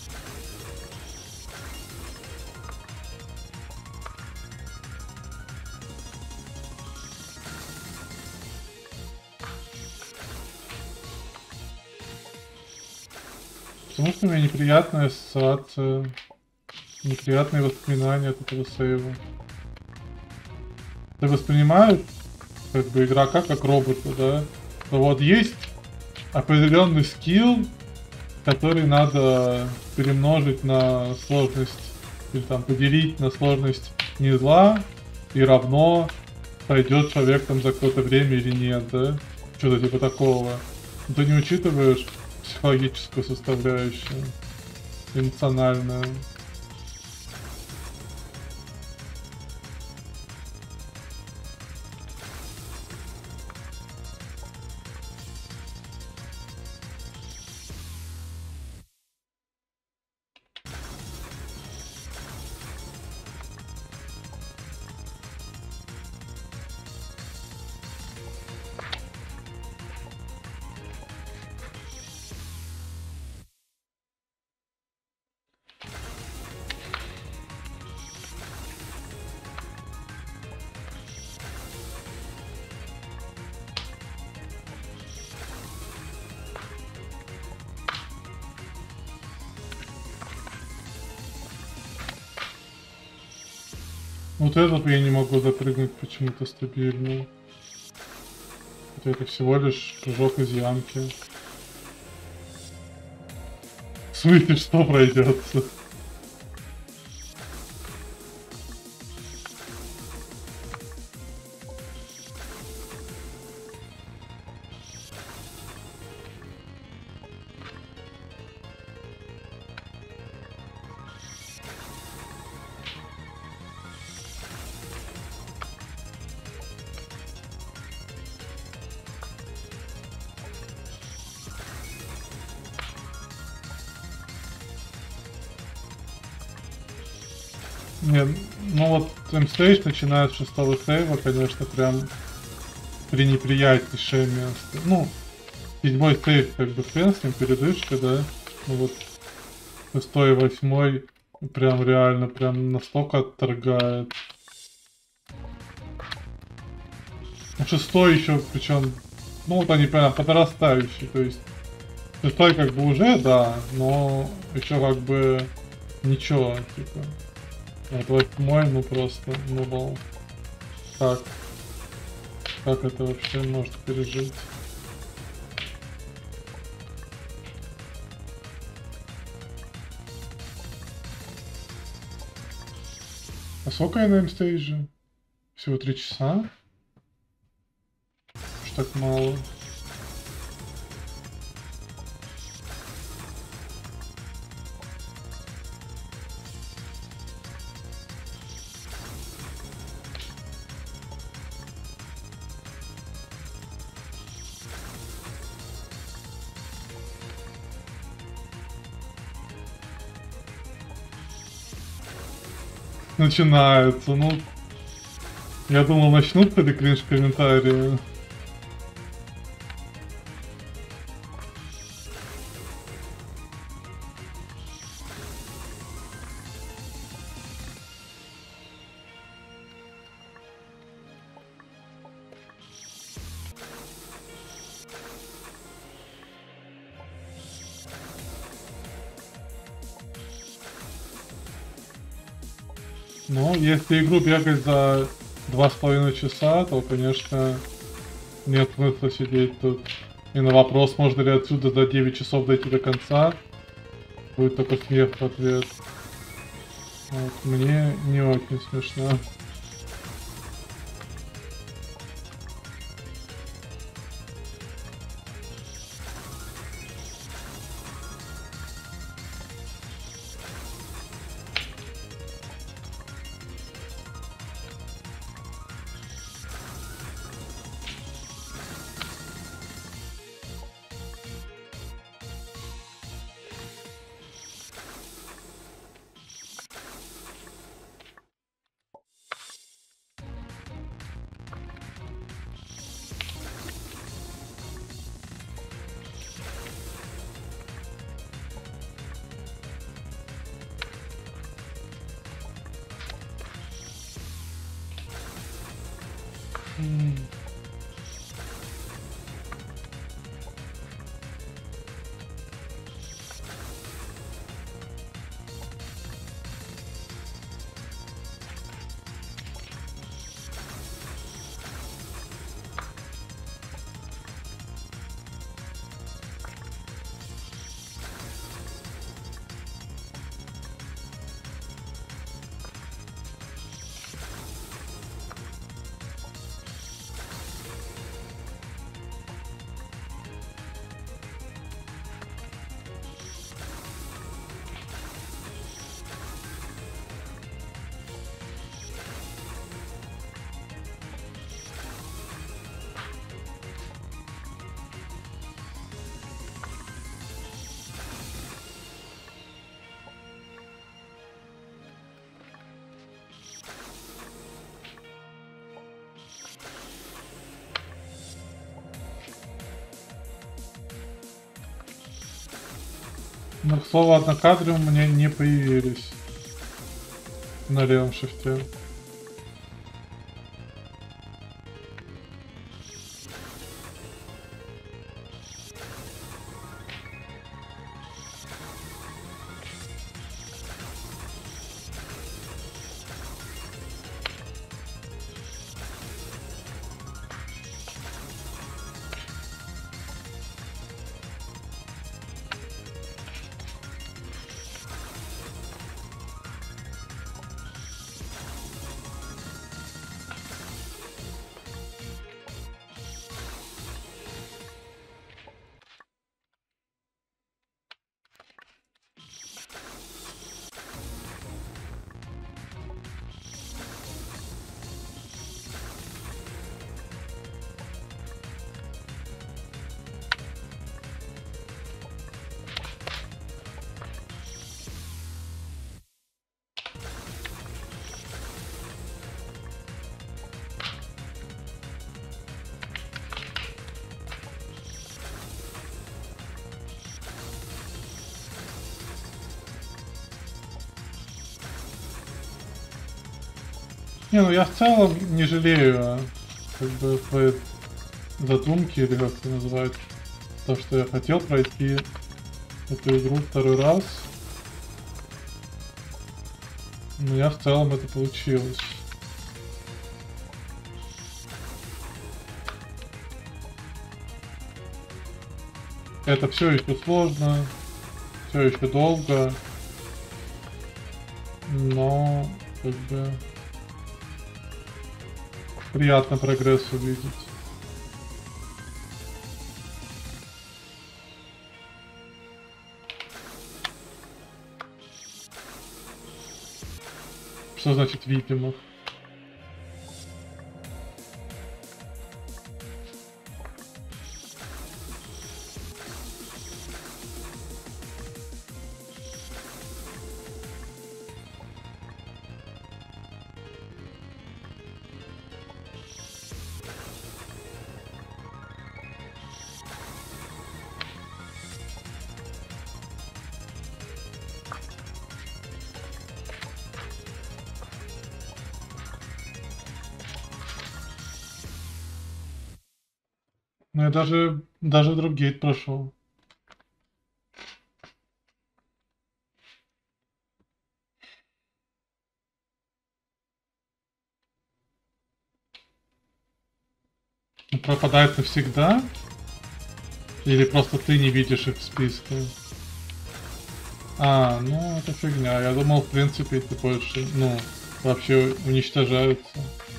Speaker 1: Потому что у меня неприятная ассоциация, неприятные воспоминания от этого сейва. Ты воспринимаешь как бы игрока как робота, да? Но вот есть определенный скилл, который надо перемножить на сложность, или там поделить на сложность низла, и равно пойдет человек там за какое-то время или нет, да? Что-то типа такого. Но ты не учитываешь психологическую составляющую, эмоциональную. Вот этот я не могу запрыгнуть почему-то стабильно. Хотя это всего лишь прыжок из ямки. В смысле, что пройдется? Не, ну вот M-Stage, начиная с 6-го сейва, конечно, прям пренеприятнейшее место. Ну, 7-й сейв, как бы хрен с ним, передышка, да. Ну вот 6-й и 8-й прям реально, прям настолько отторгает. Ну, 6-й еще, причем, ну вот они прям подрастающие, то есть 6-й как бы уже, да, но еще как бы ничего, типа. Вот 8-й, ну просто, ну вау. Как это вообще может пережить? А сколько я на M-Stage? Всего 3 часа? Что так мало? начинается. Ну, я думал, начнут кринж комментарии. Ну, если игру бегать за 2,5 часа, то, конечно, нет смысла сидеть тут. И на вопрос, можно ли отсюда за 9 часов дойти до конца, будет только смех в ответ. Вот, мне не очень смешно. Но, к слову, однокадры у меня не появились на левом шифте. Не, ну я в целом не жалею, как бы, свои задумки, или как это называют, то, что я хотел пройти эту игру второй раз. Но я в целом это получилось. Это все еще сложно, все еще долго, но как бы приятно прогресс увидеть. Что значит видимо? Ну я даже дропгейт прошел. Пропадает навсегда? Или просто ты не видишь их в списке? А, ну это фигня. Я думал, в принципе, это больше, ну, вообще уничтожаются.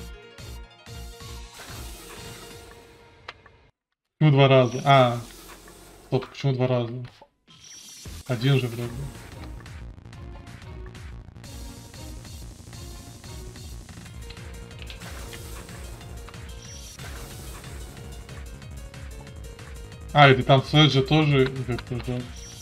Speaker 1: Почему два раза? А, стоп, почему два раза? Один же вроде. А, или там Следжа тоже прыжок.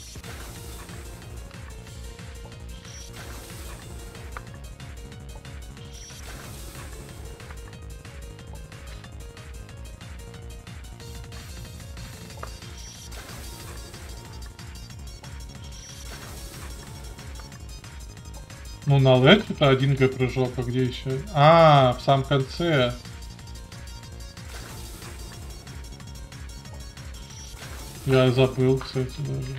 Speaker 1: Ну, на LED это один прыжок, а где еще? А, в самом конце. Я забыл, кстати, даже.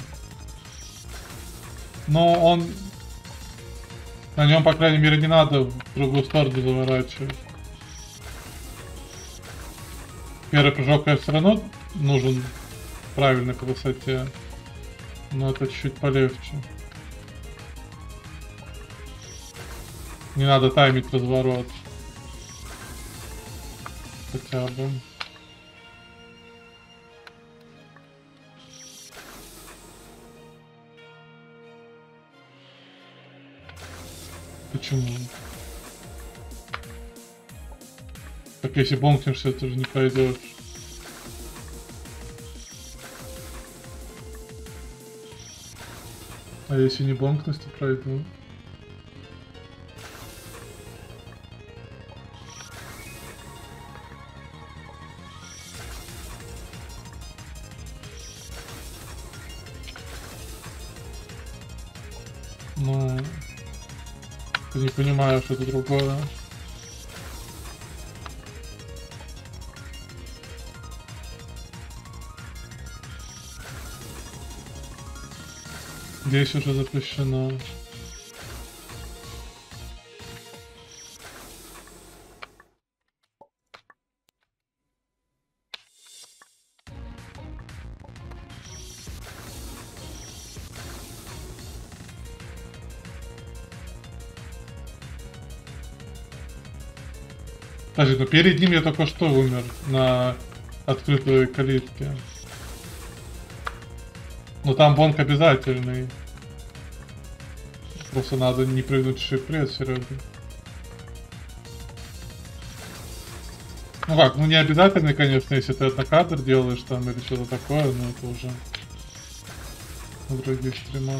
Speaker 1: Но он... На нем, по крайней мере, не надо в другую сторону заворачивать. Первый прыжок, конечно, все равно нужен правильно по высоте. Но это чуть-чуть полегче. Не надо таймить разворот. Хотя бы. Почему? Так если бонкнешься, ты же не пойдешь. А если не бонкнусь, то пройду. Ну, ты не понимаешь, это другое. Здесь уже запрещено. Подожди, ну перед ним я только что умер на открытой калитке. Но там бонк обязательный. Просто надо не прыгнуть в шип-пресс вроде. Ну как, ну не обязательно, конечно, если ты это на кадр делаешь там или что-то такое, но это уже на других стримах.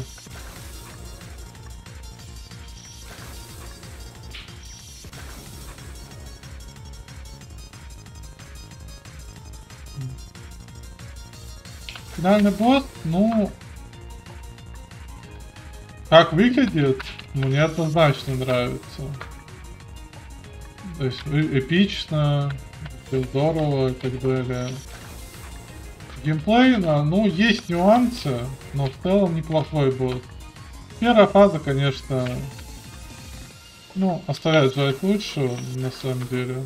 Speaker 1: Финальный босс, ну... Как выглядит, мне однозначно нравится. То есть эпично, здорово и так далее. Геймплейно, ну, есть нюансы, но в целом неплохой босс. Первая фаза, конечно, ну, оставляет желать лучшего, на самом деле.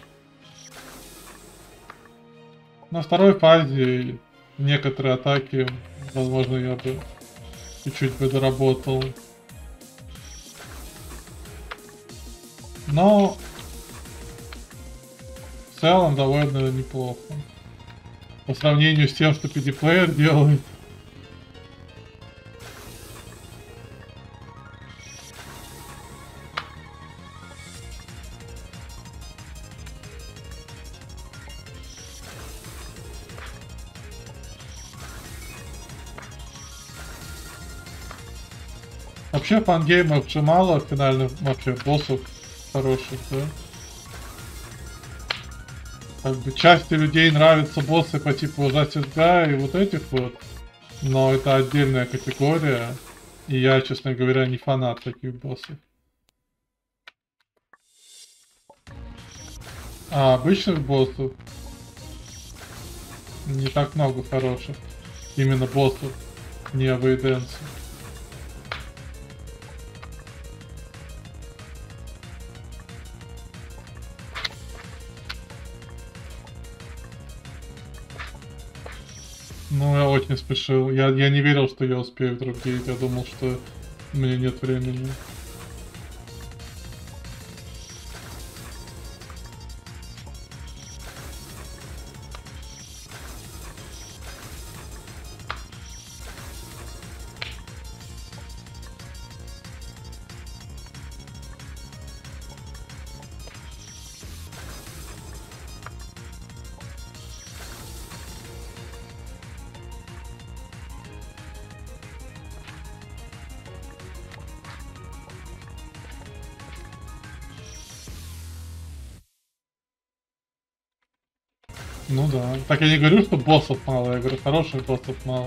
Speaker 1: На второй фазе некоторые атаки, возможно, я бы чуть-чуть бы доработал. Но в целом довольно неплохо. По сравнению с тем, что PD Player делает. Вообще фангеймов же мало, финальных вообще боссов хороших, да? Как бы части людей нравятся боссы по типу Justice Guy и вот этих вот. Но это отдельная категория. И я, честно говоря, не фанат таких боссов. А обычных боссов? Не так много хороших. Именно боссов. Не вейденсов. Ну, я очень спешил. Я не верил, что я успею в дропгейт. Я думал, что у меня нет времени. Ну да. Так я не говорю, что боссов мало, я говорю, хороших боссов мало.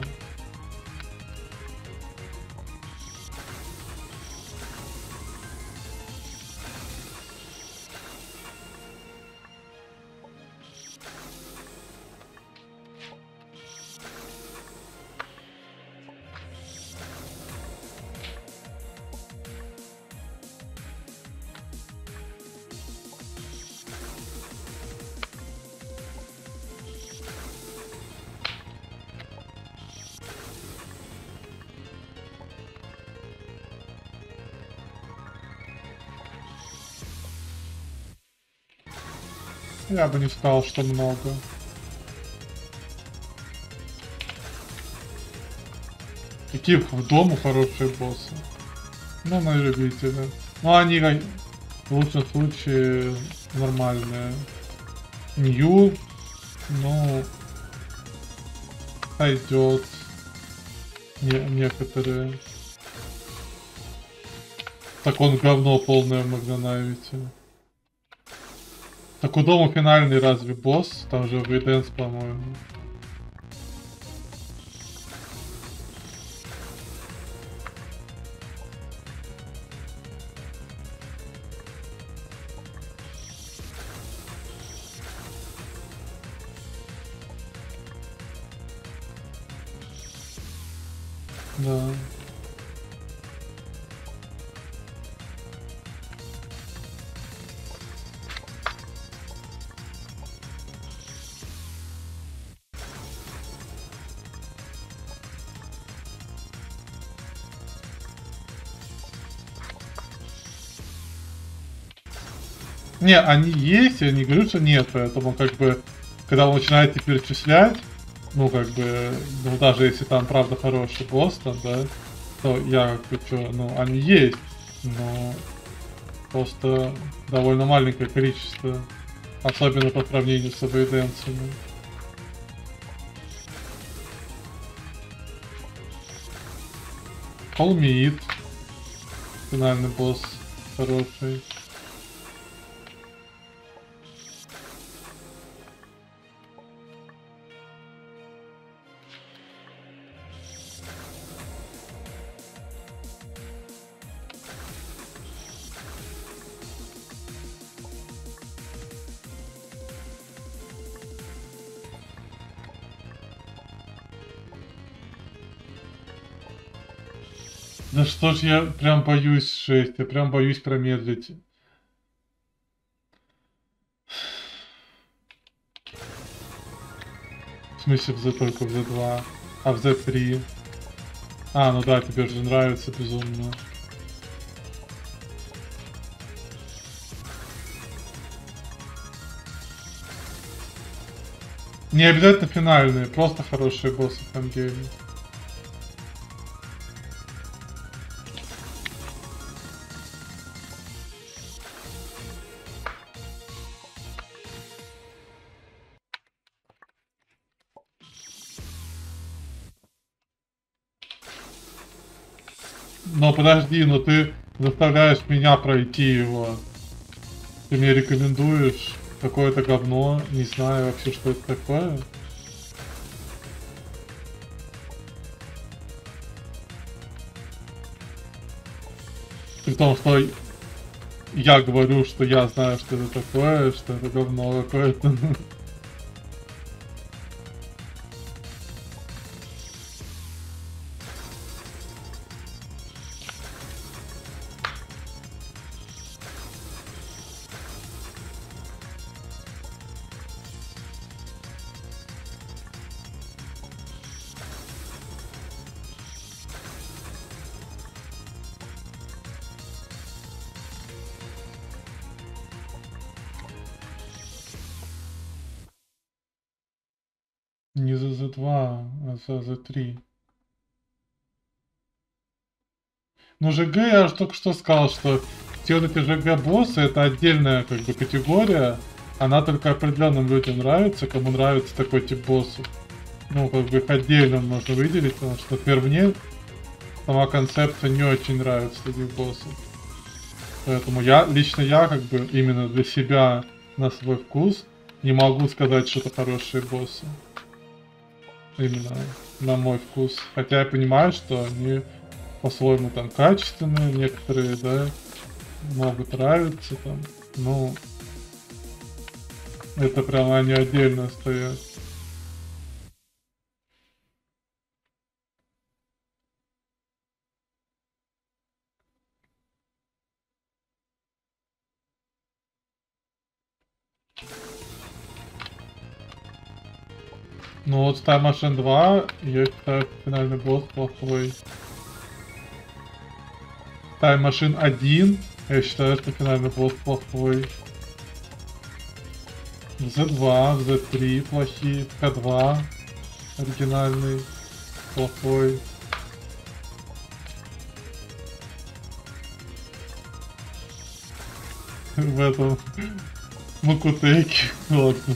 Speaker 1: Я бы не сказал, что много. Какие в дому хорошие боссы. Ну, на любителя. Ну, они в лучшем случае нормальные. Нью, ну, пойдет. Некоторые. Так он говно полное в Магнанавите. Так у дома финальный разве босс? Там же Вейденс, по-моему. Да. Не, они есть, я не говорю, что нет, поэтому как бы, когда вы начинаете перечислять, ну как бы, ну даже если там правда хороший босс там, да, то я как бы что, ну они есть, но просто довольно маленькое количество, особенно по сравнению с обойденцами. Холмит, финальный босс хороший. Да что ж я прям боюсь, жесть, я прям боюсь промедлить. В смысле только в Z2, а в Z3? А, ну да, тебе же нравится безумно. Не обязательно финальные, просто хорошие боссы в Фангейме. Но подожди, но ты заставляешь меня пройти его. Ты мне рекомендуешь какое-то говно, не знаю вообще, что это такое. При том, что я говорю, что я знаю, что это такое, что это говно какое-то. Не за Z2, а за Z3. Ну, ЖГ, я же только что сказал, что все вот эти ЖГ-боссы это отдельная как бы категория. Она только определенным людям нравится, кому нравится такой тип боссов. Ну, как бы их отдельно можно выделить, потому что, например, мне сама концепция не очень нравится таких боссов. Поэтому лично я, как бы, именно для себя, на свой вкус, не могу сказать, что это хорошие боссы. Именно на мой вкус. Хотя я понимаю, что они по-своему там качественные, некоторые, да, могут нравиться там. Ну, это прям они отдельно стоят. Ну вот Time Machine 2, я считаю, финальный босс плохой. Time Machine 1, я считаю, что финальный босс плохой. Z2, Z3 плохие, К2 оригинальный плохой. В этом Макутейке, ладно.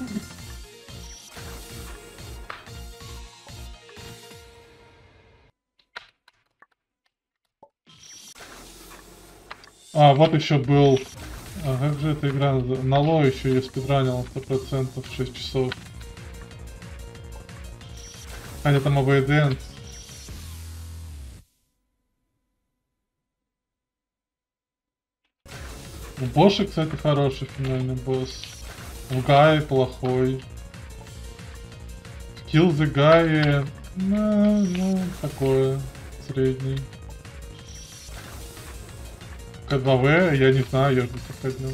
Speaker 1: А, вот еще был... А как же эта игра? Нало еще я спидранил 100%, 6 часов. Хотя там Away Dance. У Боши, кстати, хороший финальный босс. В Гае плохой. В Kill the Guy, ну, такое, средний. К2В, я не знаю, я же не проходил.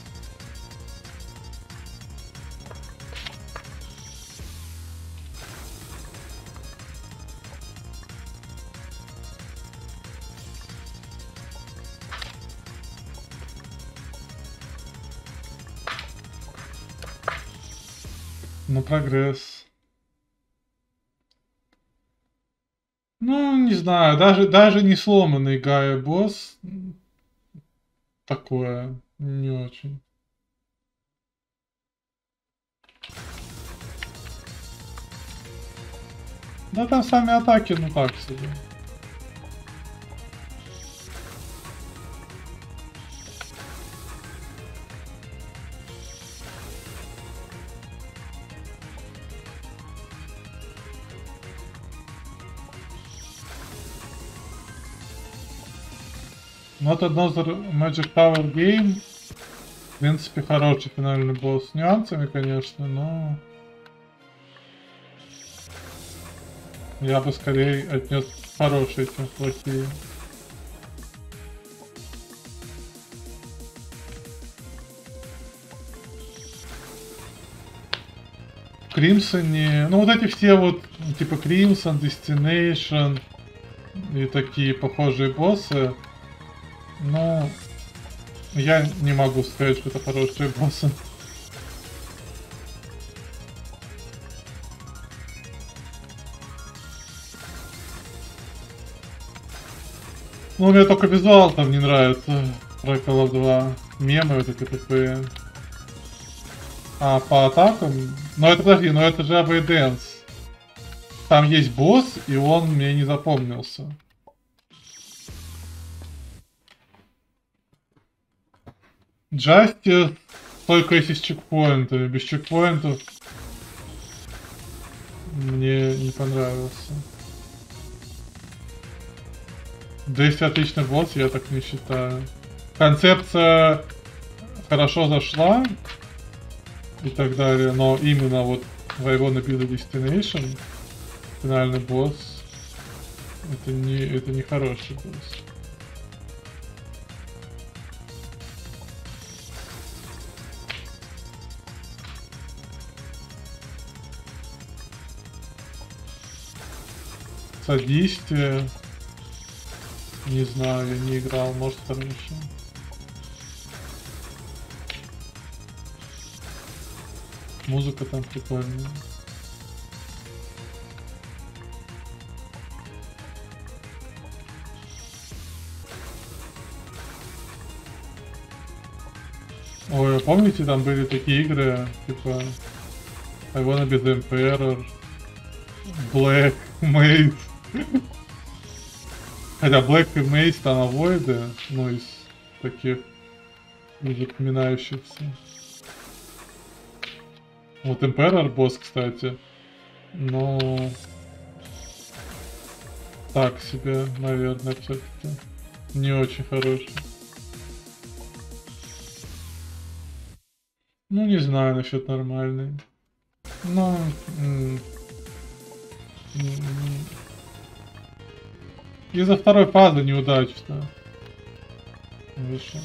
Speaker 1: Ну, прогресс. Ну, не знаю, даже не сломанный Гая босс. Такое, не очень. Да там сами атаки, ну так себе. Not Another Magic Tower Game. В принципе, хороший финальный босс. С нюансами, конечно, но... Я бы скорее отнес хорошие, чем плохие. Кримсоне... Ну, вот эти все вот, типа Crimson, Destination и такие похожие боссы. Ну, я не могу сказать, что это хорошие боссы. Ну, мне только визуал там не нравится. Про Call of 2. Мемы вот эти тупые. А по атакам... Ну это, подожди, но это же Away Dance. Там есть босс, и он мне не запомнился. Justice только если с чекпоинтами. Без чекпоинтов мне не понравился. 200 отличный босс, я так не считаю. Концепция хорошо зашла и так далее, но именно вот в Iron Build Destination финальный босс это не хороший босс. Содействие. Не знаю, я не играл, может хорошо. Музыка там прикольная. Ой, помните, там были такие игры, типа I Wanna Be the Emperor, Black, Maze. Хотя Black и Maze там авоиды, ну, из таких запоминающихся. Вот Emperor босс, кстати, но так себе, наверное, все-таки не очень хороший. Ну, не знаю насчет нормальный. Ну, из-за второй фазы неудачно. Вышел.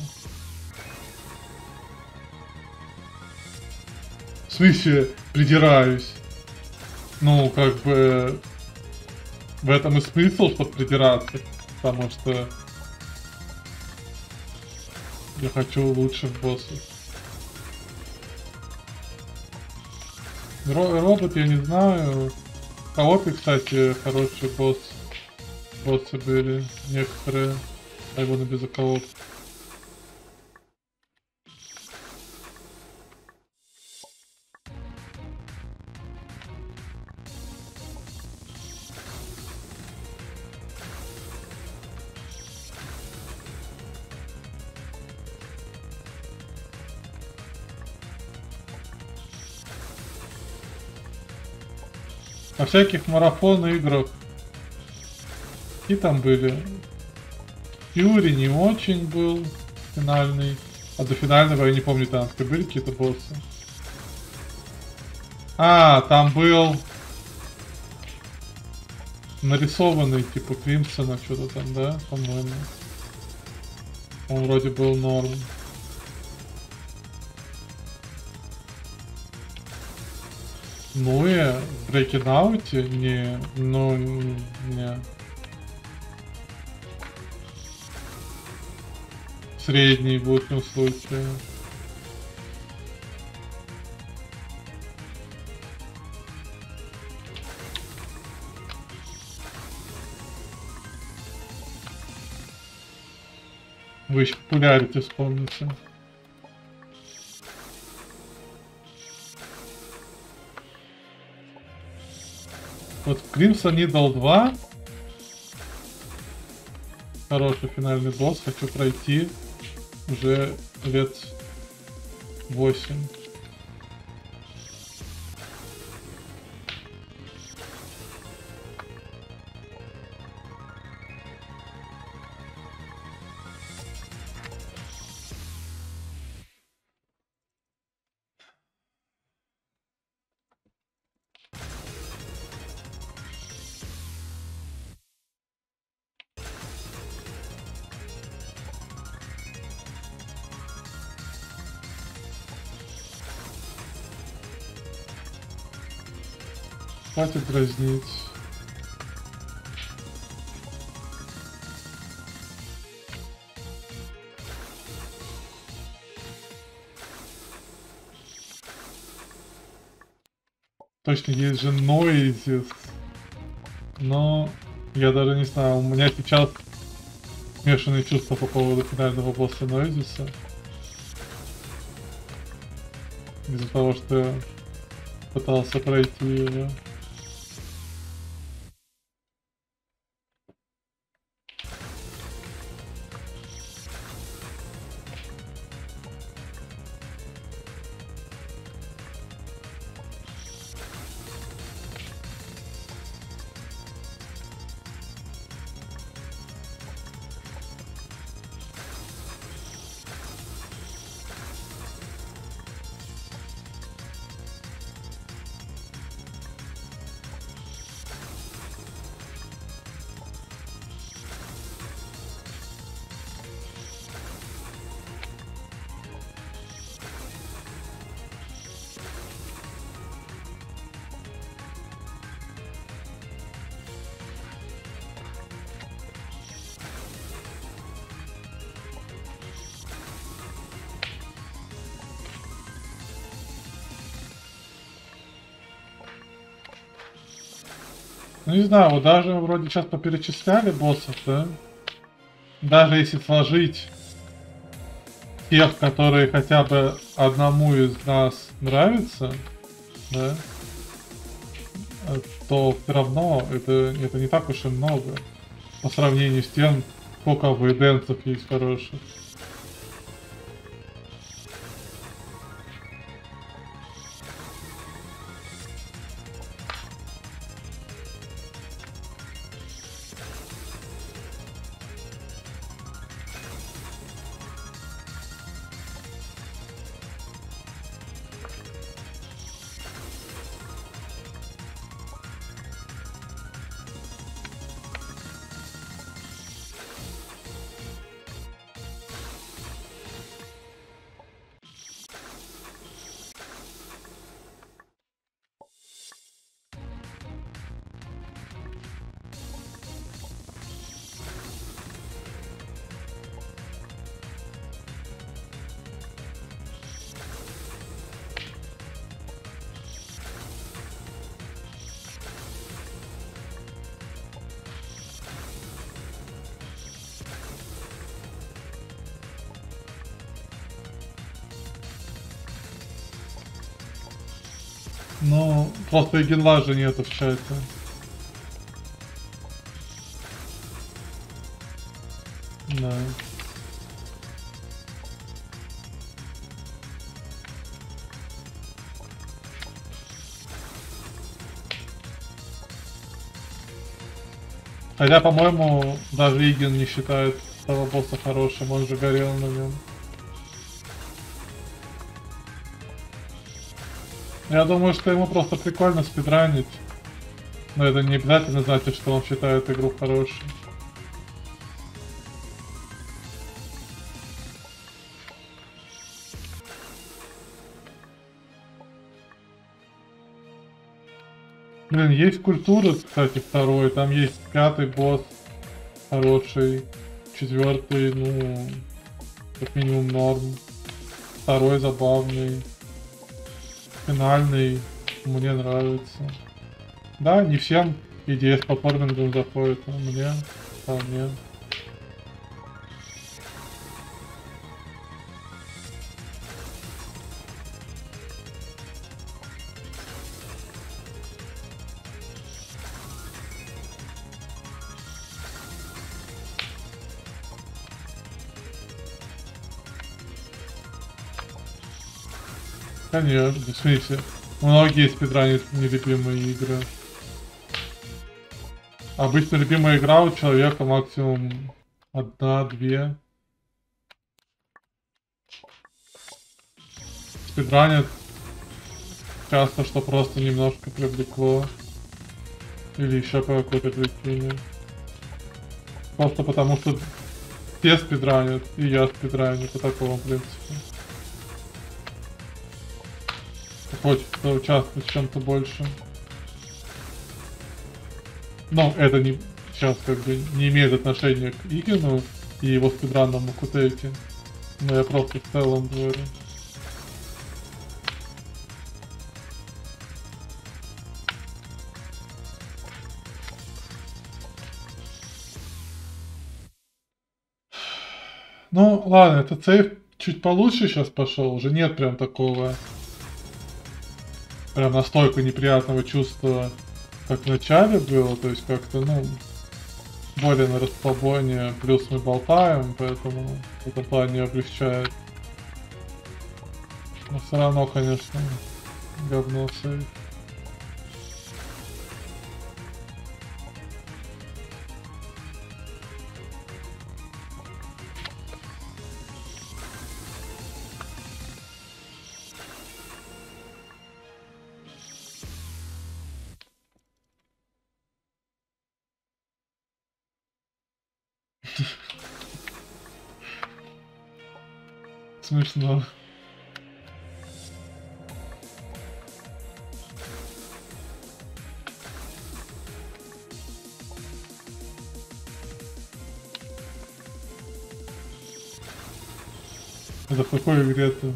Speaker 1: В смысле, придираюсь. Ну, как бы в этом и смысл, чтобы придираться. Потому что я хочу лучших боссов. Робот я не знаю. В коопе, кстати, хорошие боссы были. Некоторые. А его на безоколоп. На всяких марафон играх. И там были. Фьюри не очень был финальный. А до финального я не помню, там были какие-то боссы. А, там был нарисованный типа Кримсона, что-то там, да, по-моему. Он вроде был норм. Ну и в Breaking Out не, ну, не. Средний в лучшем случае. Вы еще популярите вспомните. Вот Crimson Needle 2. Хороший финальный босс. Хочу пройти уже лет 8. Хватит дразнить. Точно, есть же Noises. Но я даже не знаю, у меня сейчас смешанные чувства по поводу финального босса Noises. Из-за того, что я пытался пройти его. Ну не знаю, вот даже вроде сейчас поперечисляли боссов, да? Даже если сложить тех, которые хотя бы одному из нас нравятся, да, то все равно это не так уж и много по сравнению с тем, сколько вейденсов есть хороших. Ну, просто Егенла же нету в чате. Да. Хотя, по-моему, даже Иген не считает этого босса хорошим, он же горел на нем. Я думаю, что ему просто прикольно спидранить. Но это не обязательно значит, что он считает игру хорошей. Блин, есть культура, кстати, второй. Там есть 5-й босс хороший. 4-й, ну, как минимум норм. 2-й забавный. Финальный мне нравится. Да, не всем идея с платформингом заходит, но мне вполне. Конечно, в смысле, многие спидранят нелюбимые игры. Обычно любимая игра у человека максимум 1-2. Спидранят часто, что просто немножко привлекло. Или еще по какой-то причине. Просто потому что все спидранят, и я спидраню по такому принципу. Хочется участвовать в чем-то больше. Но это не сейчас как бы не имеет отношения к Игину и его спидранному кутейке. Но я просто в целом говорю. Ну ладно, этот сейф чуть получше сейчас пошел, уже нет прям такого прям настолько неприятного чувства, как в начале было, то есть как-то, ну, более на расслабоне, плюс мы болтаем, поэтому в этом плане облегчает. Но все равно, конечно, говно сейф. Смешно. Это в какой игре ты?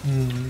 Speaker 1: М.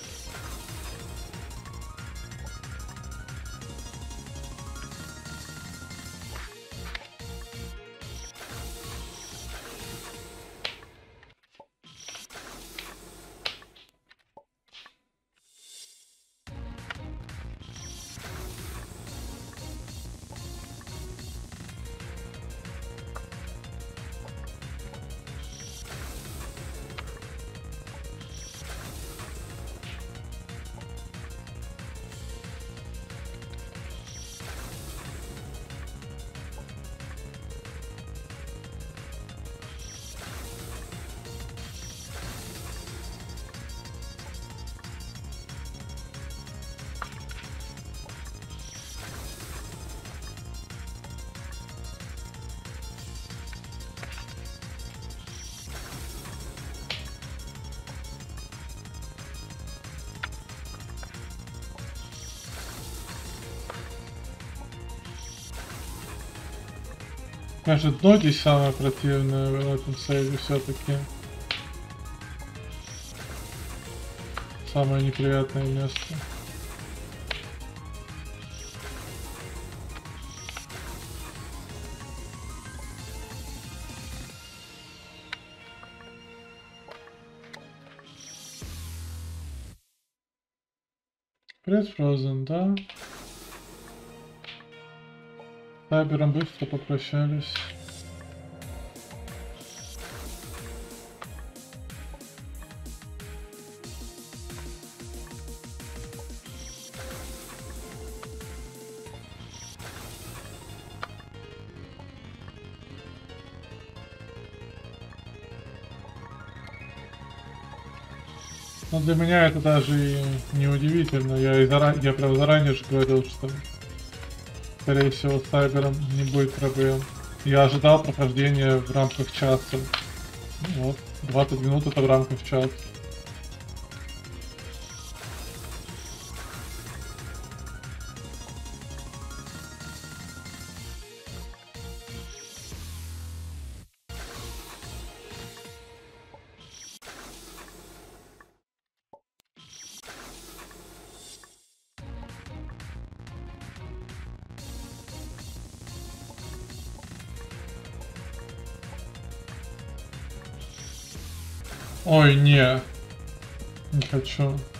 Speaker 1: Может, ноги самое противное в этом сейве все-таки. Самое неприятное место. Привет, Frozen, да? С Сайбером быстро попрощались. Но для меня это даже и не удивительно. Я прям заранее же говорил, что скорее всего с Сайбером не будет проблем. Я ожидал прохождения в рамках часа. Ну вот, 20 минут это в рамках часа. Ой, не хочу.